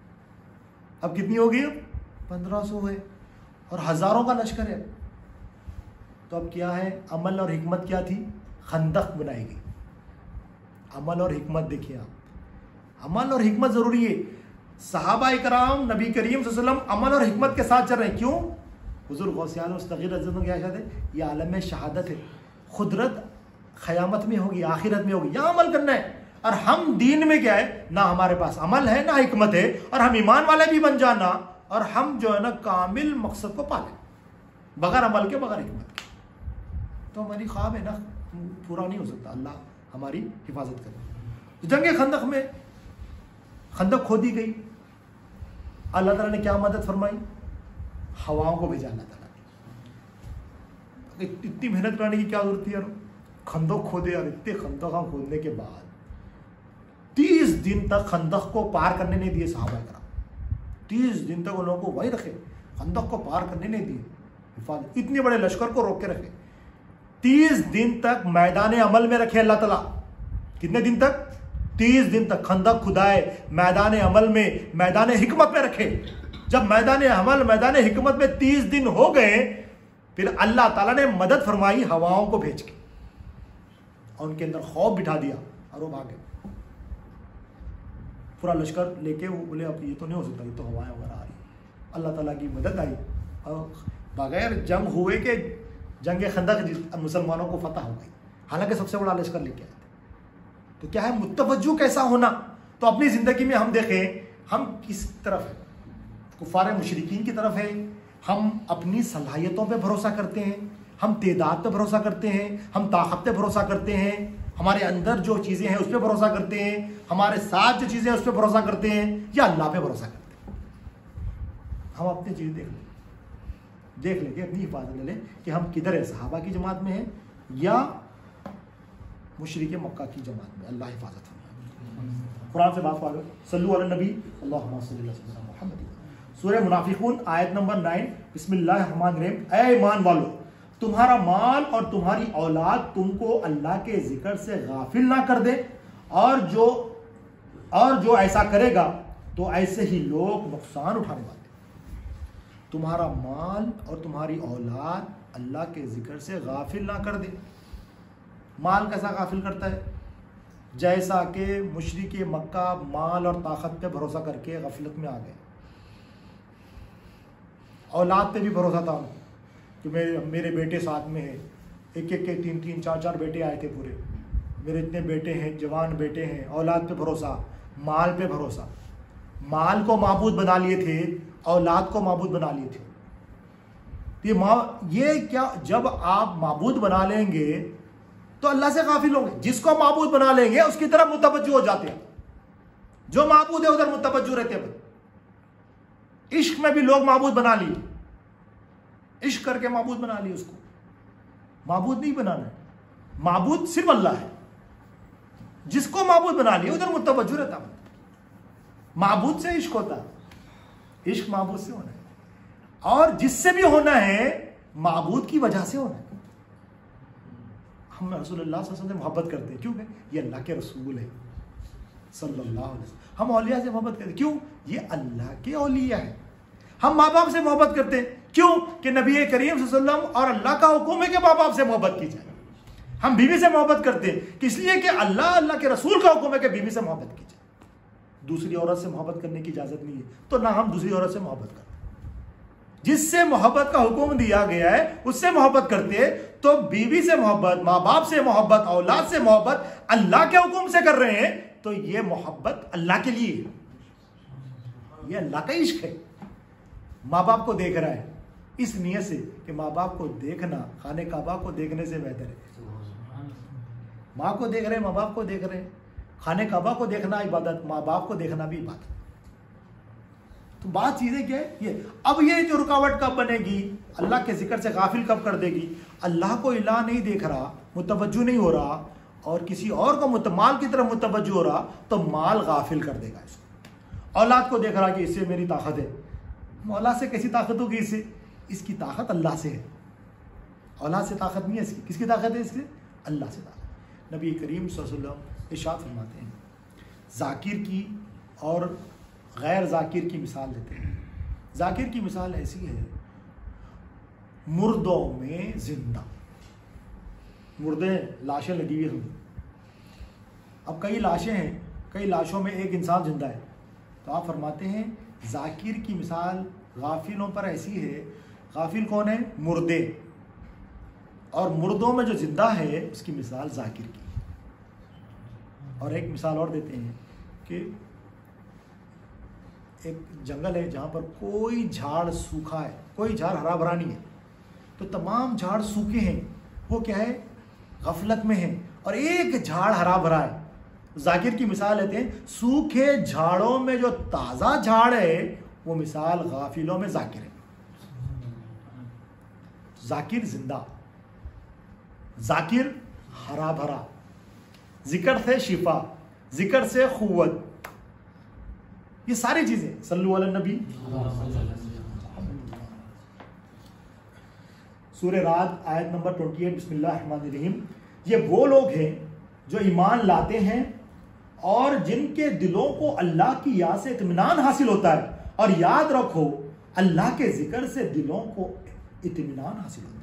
अब कितनी हो गई, पंद्रह सौ है और हजारों का लश्कर है। तो अब क्या है, अमल और हिकमत क्या थी, खंदक बनाई गई। अमल और हिकमत देखिए आप, अमल और हिकमत जरूरी है। सहाबा इकराम नबी करीम सल्लल्लाहु अलैहि वसल्लम अमल और हिकमत के साथ चल रहे हैं। क्यों, हुजूर गौसे आलम मुस्तगीर रज़ियल्लाहु क्या कहते हैं, ये आलम में शहादत है, खुदरत क़यामत में होगी, आखिरत में होगी, यहाँ अमल करना है। और हम दीन में क्या है, ना हमारे पास अमल है ना हिकमत है, और हम ईमान वाले भी बन जाना, और हम जो है ना कामिल मकसद को पालें बगैर अमल के बगैर हिकमत के, तो हमारी ख्वाब है ना पूरा नहीं हो सकता। अल्लाह हमारी हिफाजत करे। तो जंगे खंदक में खंदक खोदी गई, अल्लाह ताला ने क्या मदद फरमाई, हवाओं को भेजा अल्लाह ताला ने। इतनी मेहनत करने की क्या जरूरत थी यार, खंदक खोदे यार, इतने खंदक हम खोदने के बाद तीस दिन तक खंदक को पार करने नहीं दिए सहाबा कराम। तीस दिन तक उन लोगों को वही रखे, खंदक को पार करने नहीं दिए, हिफाजत, इतने बड़े लश्कर को रोक के रखे। तीस दिन तक मैदान अमल में रखे अल्लाह ताला। कितने दिन तक, तीस दिन तक खंदक खुदाए, मैदान अमल में, मैदान हिकमत में रखे। जब मैदान अमल मैदान हिकमत में तीस दिन हो गए, फिर अल्लाह ताला ने मदद फरमाई हवाओं को भेज के, और उनके अंदर खौफ बिठा दिया और वो भागे। पूरा लश्कर लेके वो बोले अब ये तो नहीं हो सकता, ये तो हवाएं वगैरह आ रही। अल्लाह ताला की मदद आई और बगैर जंग हुए के जंग खंदक मुसलमानों को फतह हो गई, हालांकि सबसे बड़ा लश्कर लेके आए थे। तो क्या है, मुतवज्जो कैसा होना। तो अपनी जिंदगी में हम देखें हम किस तरफ है, कुफार मुशरिकीन की तरफ है। हम अपनी सलाहियतों पे भरोसा करते हैं, हम तेदाद पे भरोसा करते हैं, हम ताकत पे भरोसा करते हैं, हमारे अंदर जो चीज़ें हैं उस पर भरोसा करते हैं, हमारे साथ जो चीज़ें हैं उस पर भरोसा करते हैं, या अल्लाह पे भरोसा करते हैं। हम अपनी चीज़ देख लें देख लेंगे अपनी हिफाजत ले लें कि हम किधर है, सहाबा की जमात में हैं या मुशरिक मक्का की जमात में। अल्लाह हिफाजत फरमाए। कुरान से बात आगे, सल्लु अला नबी अल्लाहुम्मा सल्ली अला सय्यिदिना मुहम्मद। सूरह मुनाफिकून आयत नंबर नाइन, बिस्मिल्लाहिर रहमानिर रहीम। ऐ ईमान वालो, तुम्हारा माल और तुम्हारी औलाद तुमको अल्लाह के जिक्र से गाफिल ना कर दे, और जो और जो ऐसा करेगा तो ऐसे ही लोग नुकसान उठाने वाले। तुम्हारा माल और तुम्हारी औलाद अल्लाह के जिक्र से गाफिल ना कर दे। माल कैसा गाफिल करता है? जैसा कि मुशरिक मक्का माल और ताकत पे भरोसा करके गफलत में आ गए। औलाद पे भी भरोसा था कि मेरे मेरे बेटे साथ में है, एक एक के तीन तीन चार चार बेटे आए थे पूरे, मेरे इतने बेटे हैं, जवान बेटे हैं। औलाद पे भरोसा, माल पे भरोसा। माल को माबूद बना लिए थे, औलाद को माबूद बना लिए थे। ये माँ ये क्या, जब आप माबूद बना लेंगे तो अल्लाह से गाफिल होंगे। जिसको माबूद बना लेंगे उसकी तरफ मुतवज्जो हो जाते हैं। जो माबूद है उधर मुतवज्जो रहते हैं। इश्क में भी लोग माबूद बना लिए, इश्क करके माबूद बना लिए। उसको माबूद नहीं बनाना है, माबूद सिर्फ अल्लाह है। जिसको माबूद बना लिया उधर मुतवज्जो रहता है। माबूद से इश्क होता है, इश्क माबूद से होना है, और जिससे भी होना है माबूद की वजह से होना है। हम रसूलुल्लाह सल्लल्लाहु अलैहि वसल्लम से मोहब्बत करते हैं, क्यों? ये अल्लाह के रसूल है सल्लल्लाहु अलैहि वसल्लम। हम औलिया से मोहब्बत करते हैं, क्यों? ये अल्लाह के औलिया है। हम माँ बाप से मोहब्बत करते हैं, क्यों? कि नबी करीम सल्लल्लाहु अलैहि वसल्लम और अल्लाह का हुक्म है कि माँ बाप से मोहब्बत की जाए। हम बीवी से मोहब्बत करते हैं इसलिए कि अल्लाह अल्लाह के रसूल का हुक्म है कि बीवी से मोहब्बत की जाए। दूसरी औरत से मोहब्बत करने की इजाजत नहीं है, तो ना हम दूसरी औरत से मोहब्बत करते। जिससे मोहब्बत का हुक्म दिया गया है उससे मोहब्बत करते। तो बीवी से मोहब्बत, माँ बाप से मोहब्बत, औलाद से मोहब्बत अल्लाह के हुक्म से कर रहे हैं, तो ये मोहब्बत अल्लाह के लिए है, ये अल्लाह का इश्क है। माँ बाप को देख रहा है इस नियत से कि माँ बाप को देखना खाने काबा को देखने से बेहतर है। माँ को देख रहे हैं, माँ बाप को देख रहे हैं, खाने काबा को देखना इबादत, माँ बाप को देखना भी इबादत। तो बात चीजें क्या है ये। अब ये जो रुकावट कब बनेगी, अल्लाह के जिक्र से गाफिल कब कर देगी? अल्लाह को इलाह नहीं देख रहा, मुतवज्जो नहीं हो रहा, और किसी और को मुत, माल की तरफ मुतवज्जो हो रहा, तो माल गाफिल कर देगा इसको। औलाद को देख रहा कि इससे मेरी ताकत है, औलाद से कैसी ताकत होगी? इससे इसकी ताकत अल्लाह से है। औलाद से ताकत नहीं है इसकी, किसकी ताकत है? इसकी अल्लाह से ताकत। नबी करीम सल्लल्लाहु अलैहि वसल्लम इरशाद फरमाते हैं, जाकिर की और गैर जाकिर की मिसाल देते हैं। जाकिर की मिसाल ऐसी है, मुर्दों में जिंदा, मुर्दे लाशें लगी हुई हैं। अब कई लाशें हैं, कई लाशों में एक इंसान जिंदा है, तो आप फरमाते हैं जाकिर की मिसाल गाफिलों पर ऐसी है। गाफिल कौन है? मुर्दे। और मुर्दों में जो जिंदा है उसकी मिसाल जाकिर की। और एक मिसाल और देते हैं कि एक जंगल है जहाँ पर कोई झाड़ सूखा है, कोई झाड़ हरा भरा नहीं है, तो तमाम झाड़ सूखे हैं। वो क्या है? गफलत में है, और एक झाड़ हरा भरा है। जाकिर की मिसाल लेते हैं, सूखे झाड़ों में जो ताज़ा झाड़ है वो मिसाल गाफिलों में जाकिर है। जाकिर जिंदा, जाकिर हरा भरा, जिक्र से शिफा, जिक्र से खुव्वत, ये सारी चीजें। सल्लु अला नबी। सूरह राद आयत नंबर अट्ठाईस, बिस्मिल्लाहिर्रहमानिर्रहीम। ये वो लोग हैं जो ईमान लाते हैं और जिनके दिलों को अल्लाह की याद से इत्मीनान हासिल होता है। और याद रखो, अल्लाह के जिक्र से दिलों को इत्मीनान हासिल होता है।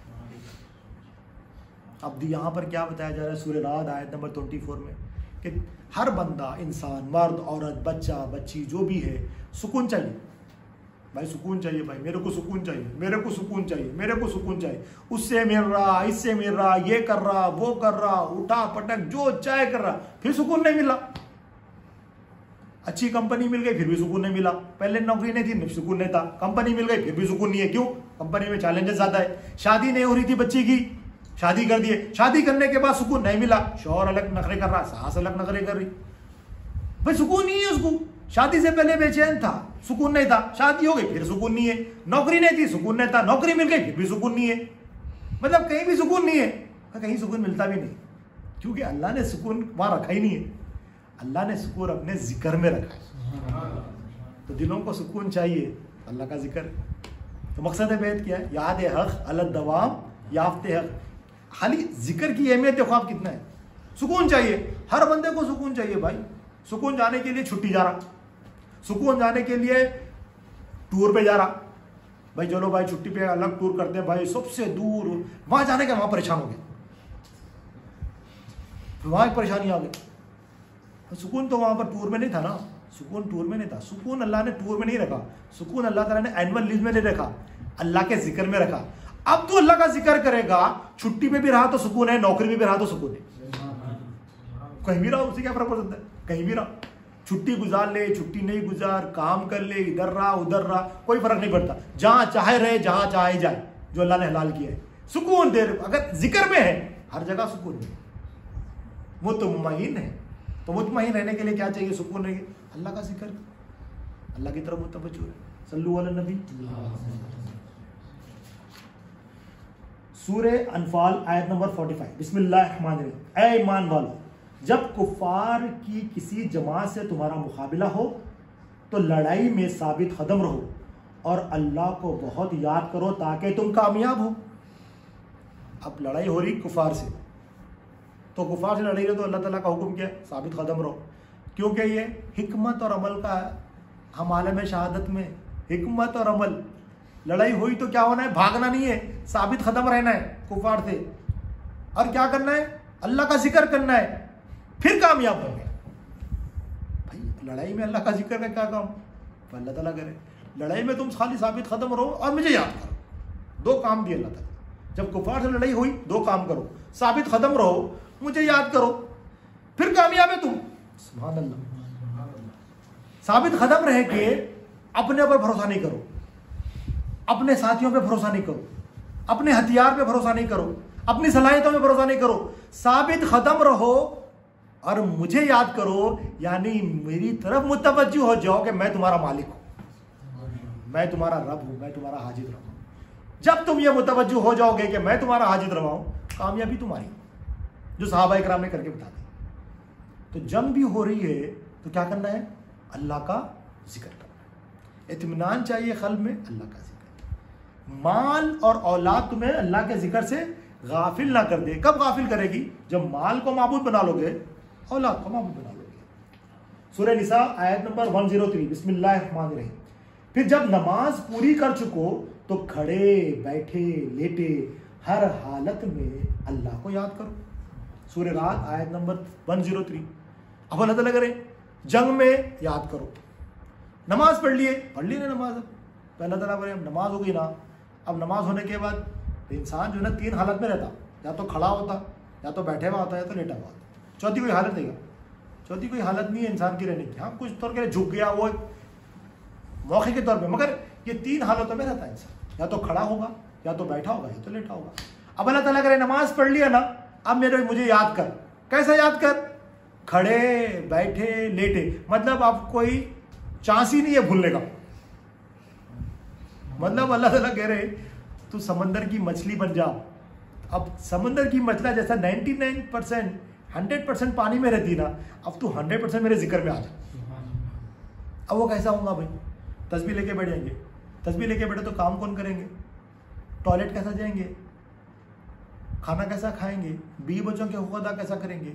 अब यहां पर क्या बताया जा रहा है सूरह राद आयत नंबर चौबीस में, कि हर बंदा, इंसान, मर्द, औरत, बच्चा, बच्ची, जो भी है, सुकून चाहिए। भाई सुकून चाहिए, भाई मेरे को सुकून चाहिए, मेरे को सुकून चाहिए, मेरे को सुकून चाहिए। उससे मिल रहा, इससे मिल रहा, ये कर रहा, वो कर रहा, उठा पटक जो चाहे कर रहा, फिर सुकून नहीं मिला। अच्छी कंपनी मिल गई फिर भी सुकून नहीं मिला, पहले नौकरी नहीं थी सुकून नहीं था, कंपनी मिल गई फिर भी सुकून नहीं है। क्यों? कंपनी में चैलेंजेस ज्यादा है। शादी नहीं हो रही थी बच्ची की, शादी कर दिए, शादी करने के बाद सुकून नहीं मिला, शौहर अलग नखरे कर रहा, सास अलग नखरे कर रही, भाई सुकून नहीं है उसको। शादी से पहले बेचैन था, सुकून नहीं था, शादी हो गई फिर सुकून नहीं है, नौकरी नहीं थी सुकून नहीं था, नौकरी मिल गई फिर भी सुकून नहीं है, मतलब कहीं भी सुकून नहीं है, कहीं सुकून मिलता भी नहीं, क्योंकि अल्लाह ने सुकून वहां रखा ही नहीं है, अल्लाह ने सुकून अपने जिक्र में रखा है। तो दिलों को सुकून चाहिए, अल्लाह का जिक्र। तो मकसद बैत क्या है? याद हक अलग दवाम याफ्ते हक। खाली जिक्र की अहमियत देखो आप कितना है। सुकून चाहिए, हर बंदे को सुकून चाहिए भाई। सुकून जाने के लिए छुट्टी जा रहा, सुकून जाने के लिए टूर पे जा रहा, भाई चलो भाई छुट्टी पे अलग टूर करते हैं भाई, सबसे दूर वहां जाने के वहां परेशान हो गए, वहां परेशानी आ गई। तो सुकून तो वहां पर टूर में नहीं था ना, सुकून टूर में नहीं था, सुकून अल्लाह ने टूर में नहीं रखा, सुकून अल्लाह ताला ने एनुअल लीव में नहीं रखा, अल्लाह के जिक्र में रखा। अब तो अल्लाह का जिक्र करेगा, छुट्टी में भी रहा तो सुकून है, नौकरी में भी रहा तो सुकून है, कहीं भी रहा उससे क्या फर्क पड़ता है, कहीं भी रहा, छुट्टी गुजार ले छुट्टी नहीं गुजार, काम कर ले, इधर रहा उधर रहा, कोई फर्क नहीं पड़ता, जहां चाहे रहे जहां चाहे जाए, जो अल्लाह ने हलाल किया है सुकून दे। अगर जिक्र में है हर जगह सुकून है, मुतमईन है। तो मुतमईन रहने के लिए क्या चाहिए? सुकून रहेगी, अल्लाह का जिक्र, अल्लाह की तरफ मुतवज्जो है। सल्लु अला नबी। सूरे अनफाल आयत नंबर पैंतालीस, बिस्मिल्लाहिर्रहमानिर्रहीम। ऐ ईमान वालों, जब कुफार की किसी जमात से तुम्हारा मुकाबला हो तो लड़ाई में साबित कदम रहो और अल्लाह को बहुत याद करो ताकि तुम कामयाब हो। अब लड़ाई हो रही कुफार से, तो कुफार से लड़ाई रहे तो अल्लाह ताला का हुक्म क्या है? साबित कदम रहो, क्योंकि ये हिकमत और अमल का हम आलम शहादत में हिकमत और अमल। लड़ाई हुई तो क्या होना है? भागना नहीं है, साबित कदम रहना है कुफार से, और क्या करना है? अल्लाह का जिक्र करना है, फिर कामयाब होंगे। भाई लड़ाई में अल्लाह का जिक्र का क्या काम? तो अल्लाह ताला करे, लड़ाई में तुम खाली साबित कदम रहो और मुझे याद करो। दो काम दिए अल्लाह ताला, जब कुफार से लड़ाई हुई दो काम करो, साबित कदम रहो, मुझे याद करो, फिर कामयाब है तुम। सुभान अल्लाह। साबित कदम रह के अपने ऊपर भरोसा नहीं करो, अपने साथियों पे भरोसा नहीं करो, अपने हथियार पे भरोसा नहीं करो, अपनी सलाहियतों पे भरोसा नहीं करो, साबित कदम रहो और मुझे याद करो, यानी मेरी तरफ मुतवज्जो हो जाओ कि मैं तुम्हारा मालिक हूं, मैं तुम्हारा रब हूं, मैं तुम्हारा हाजिर रवा हूं। जब तुम ये मुतवज्जो हो जाओगे कि मैं तुम्हारा हाजिर रवा हूं, कामयाबी तुम्हारी, जो सहाबा इकराम ने करके बता दी। तो जंग भी हो रही है तो क्या करना है? अल्लाह का जिक्र करना है, इत्मीनान चाहिए कल्ब में, अल्लाह का जिक्र। माल और औलाद तुम्हें अल्लाह के जिक्र से गाफिल ना कर दे। कब गाफिल करेगी? जब माल को माबूद बना लोगे, औलाद को माबूद बना लोगे। सूरह निसा आयत नंबर एक सौ तीन, बिस्मिल्लाहिर्रहमानिर्रहीम। फिर जब नमाज पूरी कर चुको तो खड़े बैठे लेटे हर हालत में अल्लाह को याद करो। सूरह रात आयत नंबर एक सौ तीन। अब अल्लाह ताला करे जंग में याद करो, नमाज पढ़ लिए पढ़ लिए ना नमाज, अब अल्लाह ताला करे नमाज हो गई ना, अब नमाज होने के बाद इंसान जो है ना तीन हालत में रहता, या तो खड़ा होता, या तो बैठे हुआ होता, या तो लेटा हुआ होता, चौथी कोई हालत नहीं। चौथी कोई हालत नहीं है इंसान की रहने की। हाँ कुछ तौर के लिए झुक गया वो मौके के तौर पे, मगर ये तीन हालतों में रहता है इंसान, या तो खड़ा होगा, या तो बैठा होगा, या तो लेटा होगा। अब अल्लाह ताला करे नमाज पढ़ लिया ना, अब मेरे मुझे याद कर। कैसा याद कर? खड़े बैठे लेटे, मतलब अब कोई चांस ही नहीं है भूलने का। मतलब अल्लाह ताला कह रहे तू समंदर की मछली बन जा। अब समंदर की मछला जैसा निन्यानवे परसेंट हंड्रेड परसेंट पानी में रहती ना, अब तू हंड्रेड परसेंट मेरे जिक्र में आ जा। अब वो कैसा होगा भाई? तस्बीह लेके बैठ जाएंगे, तस्बीह लेके बैठे तो काम कौन करेंगे? टॉयलेट कैसा जाएंगे? खाना कैसा खाएंगे? बीवी बच्चों के हुक्म अदा कैसा करेंगे?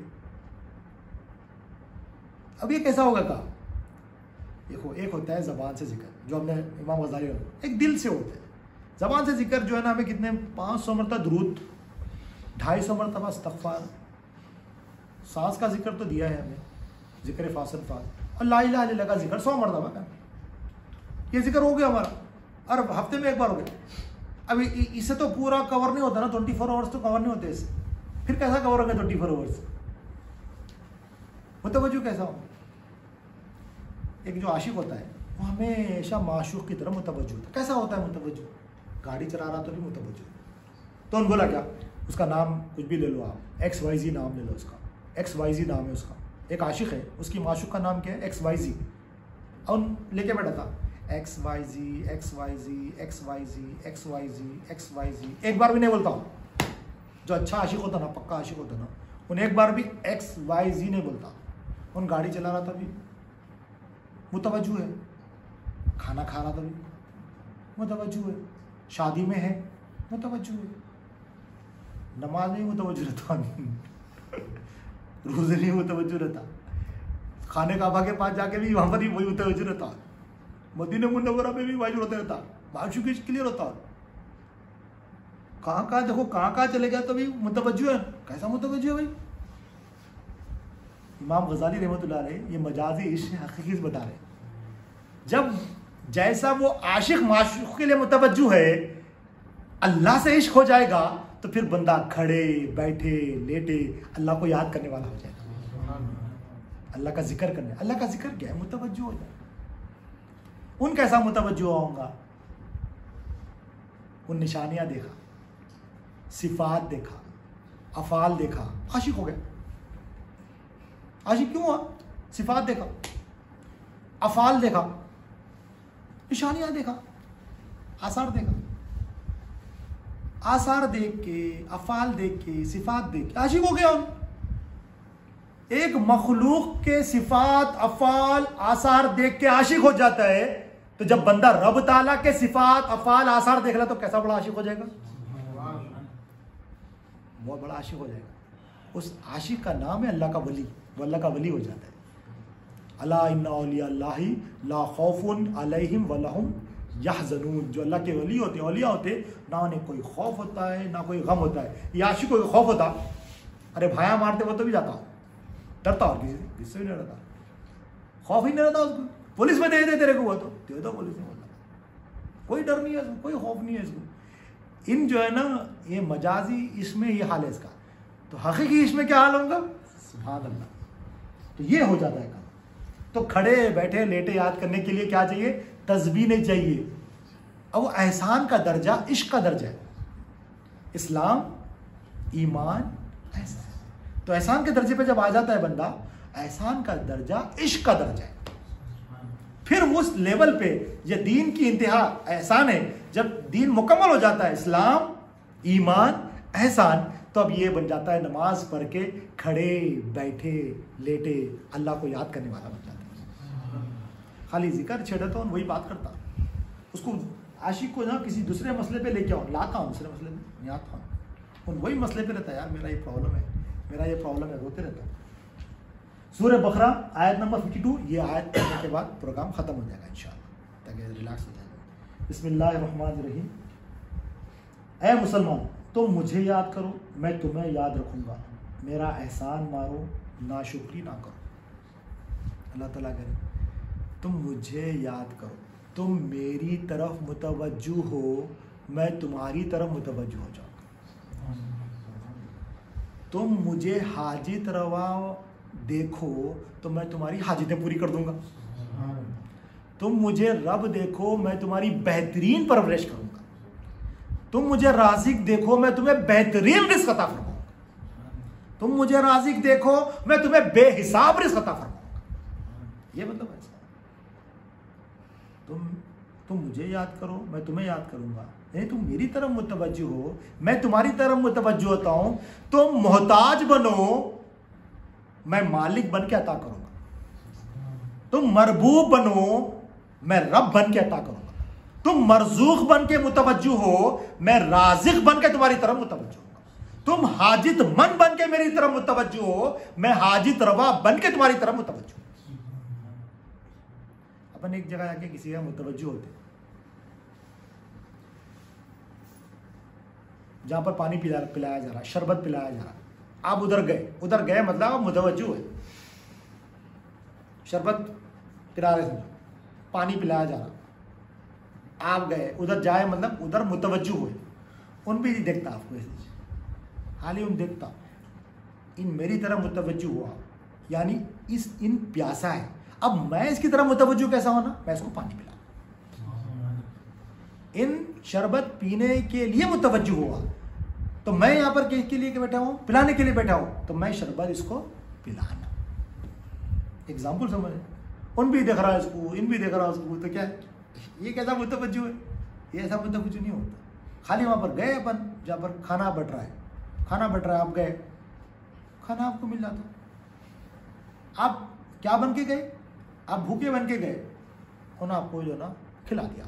अब ये कैसा होगा का? देखो एक होता है जबान से जिक्र, जो हमने इमाम गज़ाली, एक दिल से होता है। जबान से जिक्र जो है ना, हमें कितने पाँच सौ मरतबा दुरूद, ढाई सौ मरतबा इस्तग़फ़ार, सांस का जिक्र तो दिया है हमें, जिक्र फासन फास, और ला इलाहा इल्लल्लाह का जिक्र सौ मरतबा का, ये जिक्र हो गया हमारा, और हफ्ते में एक बार हो गया। अभी इससे तो पूरा कवर नहीं होता ना, ट्वेंटी फोर आवर्स तो कवर नहीं होते इससे, फिर कैसा कवर होगा ट्वेंटी फोर आवर्स? मुतवज्जो कैसा हो? एक जो आशिक होता है वो हमेशा माशूक की तरफ मुतवज्जो होता है। कैसा होता है मुतवज्जो? गाड़ी चला रहा तो भी मुतवज्जो। तो उन्होंने बोला क्या, उसका नाम कुछ भी ले लो आप, एक्स वाई जी नाम ले लो उसका, एक्स वाई जी नाम है उसका, एक आशिक है, उसकी माशूक का नाम क्या है, एक्स वाई जी। और लेके बैठा था X Y Z X Y Z X Y Z X Y Z X Y Z, एक बार भी नहीं बोलता हूँ। जो अच्छा आशिक होता ना, पक्का आशिक होता ना, उन एक बार भी एक्स वाई जी नहीं बोलता। उन गाड़ी चला रहा था भी मुतवज्जो है, खाना खा रहा था भी मुतवज्जो है, शादी में है मुतवज्जो है, नमाज नहीं मुतवज्जो रहता, रोज़े नहीं मुतवज्जो रहता, खाने काबा के पास जाके भी वहाँ पर ही वही मुतवज्जो रहता, मदीना मुनव्वरा में भी वाजू होता रहता, माशूक़ी क्लियर होता। कहाँ कहाँ देखो, कहाँ कहाँ चले गया तो भी मुतवज्जो है। कैसा मुतवज्जो है भाई? इमाम गजाली रहमतुल्लाह अलैह ये मजाजी इश्क हकीकी बता रहे, जब जैसा वो आशिक माशूक के लिए मुतवज्जो है, अल्लाह से इश्क हो जाएगा तो फिर बंदा खड़े बैठे लेटे अल्लाह को याद करने वाला हो जाएगा, अल्लाह का जिक्र करने। अल्लाह का जिक्र क्या है? मुतवज्जो हो जाए। उन कैसा मुतवज्जो होगा? उन निशानियां देखा, सिफात देखा, अफाल देखा, आशिक हो गया। आशिक क्यों हुआ? सिफात देखा, अफाल देखा, निशानियां देखा, आसार देखा। आसार देख के, अफाल देख के, सिफात देख के आशिक हो गया। एक मखलूक के सिफात, अफाल, आसार देख के आशिक हो जाता है, तो जब बंदा रब ताला के सिफात, अफाल, आसार देख ला तो कैसा बड़ा आशिक हो जाएगा? बहुत बड़ा आशिक हो जाएगा। उस आशिक का नाम है अल्लाह का वली, वो अल्लाह का वली हो जाता है। अला इन्ना औलिया अल्लाहि ला खौफुन अलैहिम वलहुम यहज़नून। जो अल्लाह के वली होते हैं, औलिया होते, ना उन्हें कोई खौफ होता है ना कोई गम होता है। ये आशिक को खौफ होता, अरे भाया मारते वो तो भी जाता, डरता और किसी किससे भी नहीं रहता, खौफ ही नहीं रहता उसको। पुलिस में दे दे तेरे को, वो तो दे दो पुलिस में, कोई डर नहीं है इसको, कोई खौफ नहीं है इसको। इन जो है ना ये मजाजी इसमें ये हाल है इसका, तो हकीकी इसमें क्या हाल होगा? सुभान अल्लाह। तो ये हो जाता है काम। तो खड़े बैठे लेटे याद करने के लिए क्या चाहिए? तस्बीह नहीं चाहिए। अब वो एहसान का दर्जा इश्क का दर्जा है। इस्लाम, ईमान, एहसान। तो एहसान के दर्जे पे जब आ जाता है बंदा, एहसान का दर्जा इश्क का दर्जा है। फिर उस लेवल पे ये दीन की इंतहा एहसान है। जब दीन मुकम्मल हो जाता है, इस्लाम, ईमान, एहसान, तो अब ये बन जाता है नमाज पढ़ के खड़े बैठे लेटे अल्लाह को याद करने वाला बन जाता है। खाली जिक्र छेड़ा तो वही बात करता, उसको आशिक को ना किसी दूसरे मसले पे लेके आओ, लाता हूँ दूसरे मसले में नहीं आता हूँ, वही मसले पे रहता है, यार मेरा ये प्रॉब्लम है, मेरा ये प्रॉब्लम है, रोते रहता हूँ। सूरह बकरा आयत नंबर बावन, ये आयत पढ़ने के बाद प्रोग्राम ख़त्म हो जाएगा इंशाअल्लाह, ताकि रिलैक्स हो जाएगा। बिस्मिल्लाहिर्रहमानिर्रहीम। ऐ मुसलमान, तुम मुझे याद करो, मैं तुम्हें याद रखूँगा, मेरा एहसान मारो, नाशुक्री ना करो। अल्लाह ताला करे तुम मुझे याद करो, तुम मेरी तरफ मुतवज्जो हो, मैं तुम्हारी तरफ मुतवज्जो हो जाऊँगा। तुम मुझे हाजित रवा देखो तो मैं तुम्हारी हाजितें पूरी कर दूंगा। तुम मुझे रब देखो, मैं तुम्हारी बेहतरीन परवरिश करूंगा। तुम मुझे राज़िक देखो, मैं तुम्हें बेहतरीन रिज़्क़ अता फरमाऊंगा। तुम मुझे राज़िक देखो, मैं तुम्हें बेहिसाब रिज़्क़ अता फरमाऊंगा। ये मतलब है, तुम तुम मुझे याद करो, मैं तुम्हें याद करूंगा। नहीं, तुम मेरी तरफ मुतवज्जो हो, मैं तुम्हारी तरफ मुतवज्जो होता हूं। तुम मोहताज बनो, मैं मालिक बन के अता करूंगा। तुम मरबूब बनो, मैं रब बन के अता करूंगा। तुम मरजूक बन के मुतवज्जो हो, मैं राज़िक बन के तुम्हारी तरफ मुतवज्जो होगा। तुम हाजित मन बन के मेरी तरफ मुतवज्जो हो, मैं हाजित रवा बन के तुम्हारी तरफ मुतवज्जो। अपन एक जगह आके किसी का मुतवज्जो होते, जहां पर पानी पिला पिलाया जा रहा है, शरबत पिलाया जा रहा है, आप उधर गए, उधर गए मतलब आप मुतवज्जो है, शरबत पिला रहे, पानी पिलाया जा रहा, आप गए उधर जाए मतलब उधर मुतवज्जो हुए। उन भी नहीं देखता आपको ऐसे, हाल उन देखता इन मेरी तरफ मुतवज्जो हुआ, यानी इस इन प्यासा है। अब मैं इसकी तरफ मुतवज्जो कैसा होना, मैं इसको पानी पिला, इन शरबत पीने के लिए मुतवज्जो हुआ, तो मैं यहां पर किसके लिए बैठा हूं, पिलाने के लिए बैठा हूं, तो मैं शरबत इसको पिलाना। एग्जाम्पल समझ, उन भी देख रहा है इसको, इन भी देख रहा है उसको, तो क्या है, ये कैसा मुतवज्जो है, ये ऐसा मुतवज्जो नहीं होता। खाली वहां पर गए अपन, जहां पर खाना बट रहा है, खाना बट रहा है, आप गए, खाना आपको मिल जाता, आप क्या बन के गए, आप भूखे बन के गए, उन्होंने आपको जो ना खिला दिया।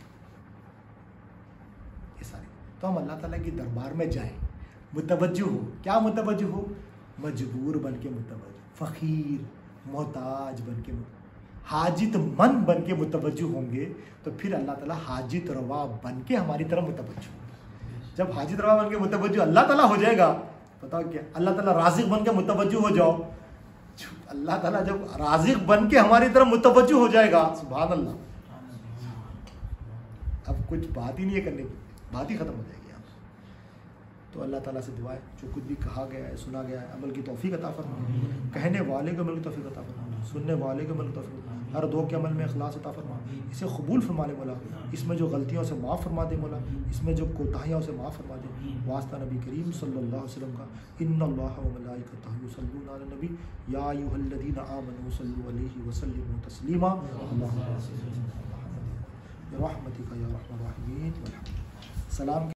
ये सारे तो हम अल्लाह ताला की दरबार में जाएं, मुतवज्जो हो, क्या मुतवज्जो हो, मजबूर बन के मुतवज्जो, फकीर मोहताज बन के, हाजित मन बन के मुतवज्जो होंगे, तो फिर अल्लाह ताला हाजित रवा बन के हमारी तरफ मुतवज्जो होंगे। जब हाजित रवा बन के मुतवज्जो अल्लाह ताला हो जाएगा, बताओ क्या, अल्लाह ताला राज़िक बन के मुतवज्जो हो जाओ, अल्लाह ताला जब राज़िक बन के हमारी तरफ मुतवज्जो हो जाएगा, सुभान अल्लाह, अब कुछ बात ही नहीं है करने की, बात ही खत्म हो जाएगी। तो अल्लाह ताला से दुआ है, जो कुछ भी कहा गया है, सुना गया है, अमल की तौफीक अता फरमा, कहने वाले को अमल की तौफीक अता फरमा, सुनने वाले को अमल की तौफीक, हर दो के अमल में इखलास अता फरमा, इसे कबूल फरमा ले मौला, इसमें जो गलतियों से माफ़ फरमा दे मौला, इसमें जो कोताहियों से माफ़ फरमा दे, वास्ता नबी करीम सल्लल्लाहु अलैहि वसल्लम का, इन्नल्लाह व मलाइकतहु युसल्लूना अलन नबी या अय्युहल्लज़ीना आमनू सल्लु अलैहि व सल्लिमू तस्लीमा, अल्लाहुम्मा रहमतिका या रहमान रहीमीन। सलाम।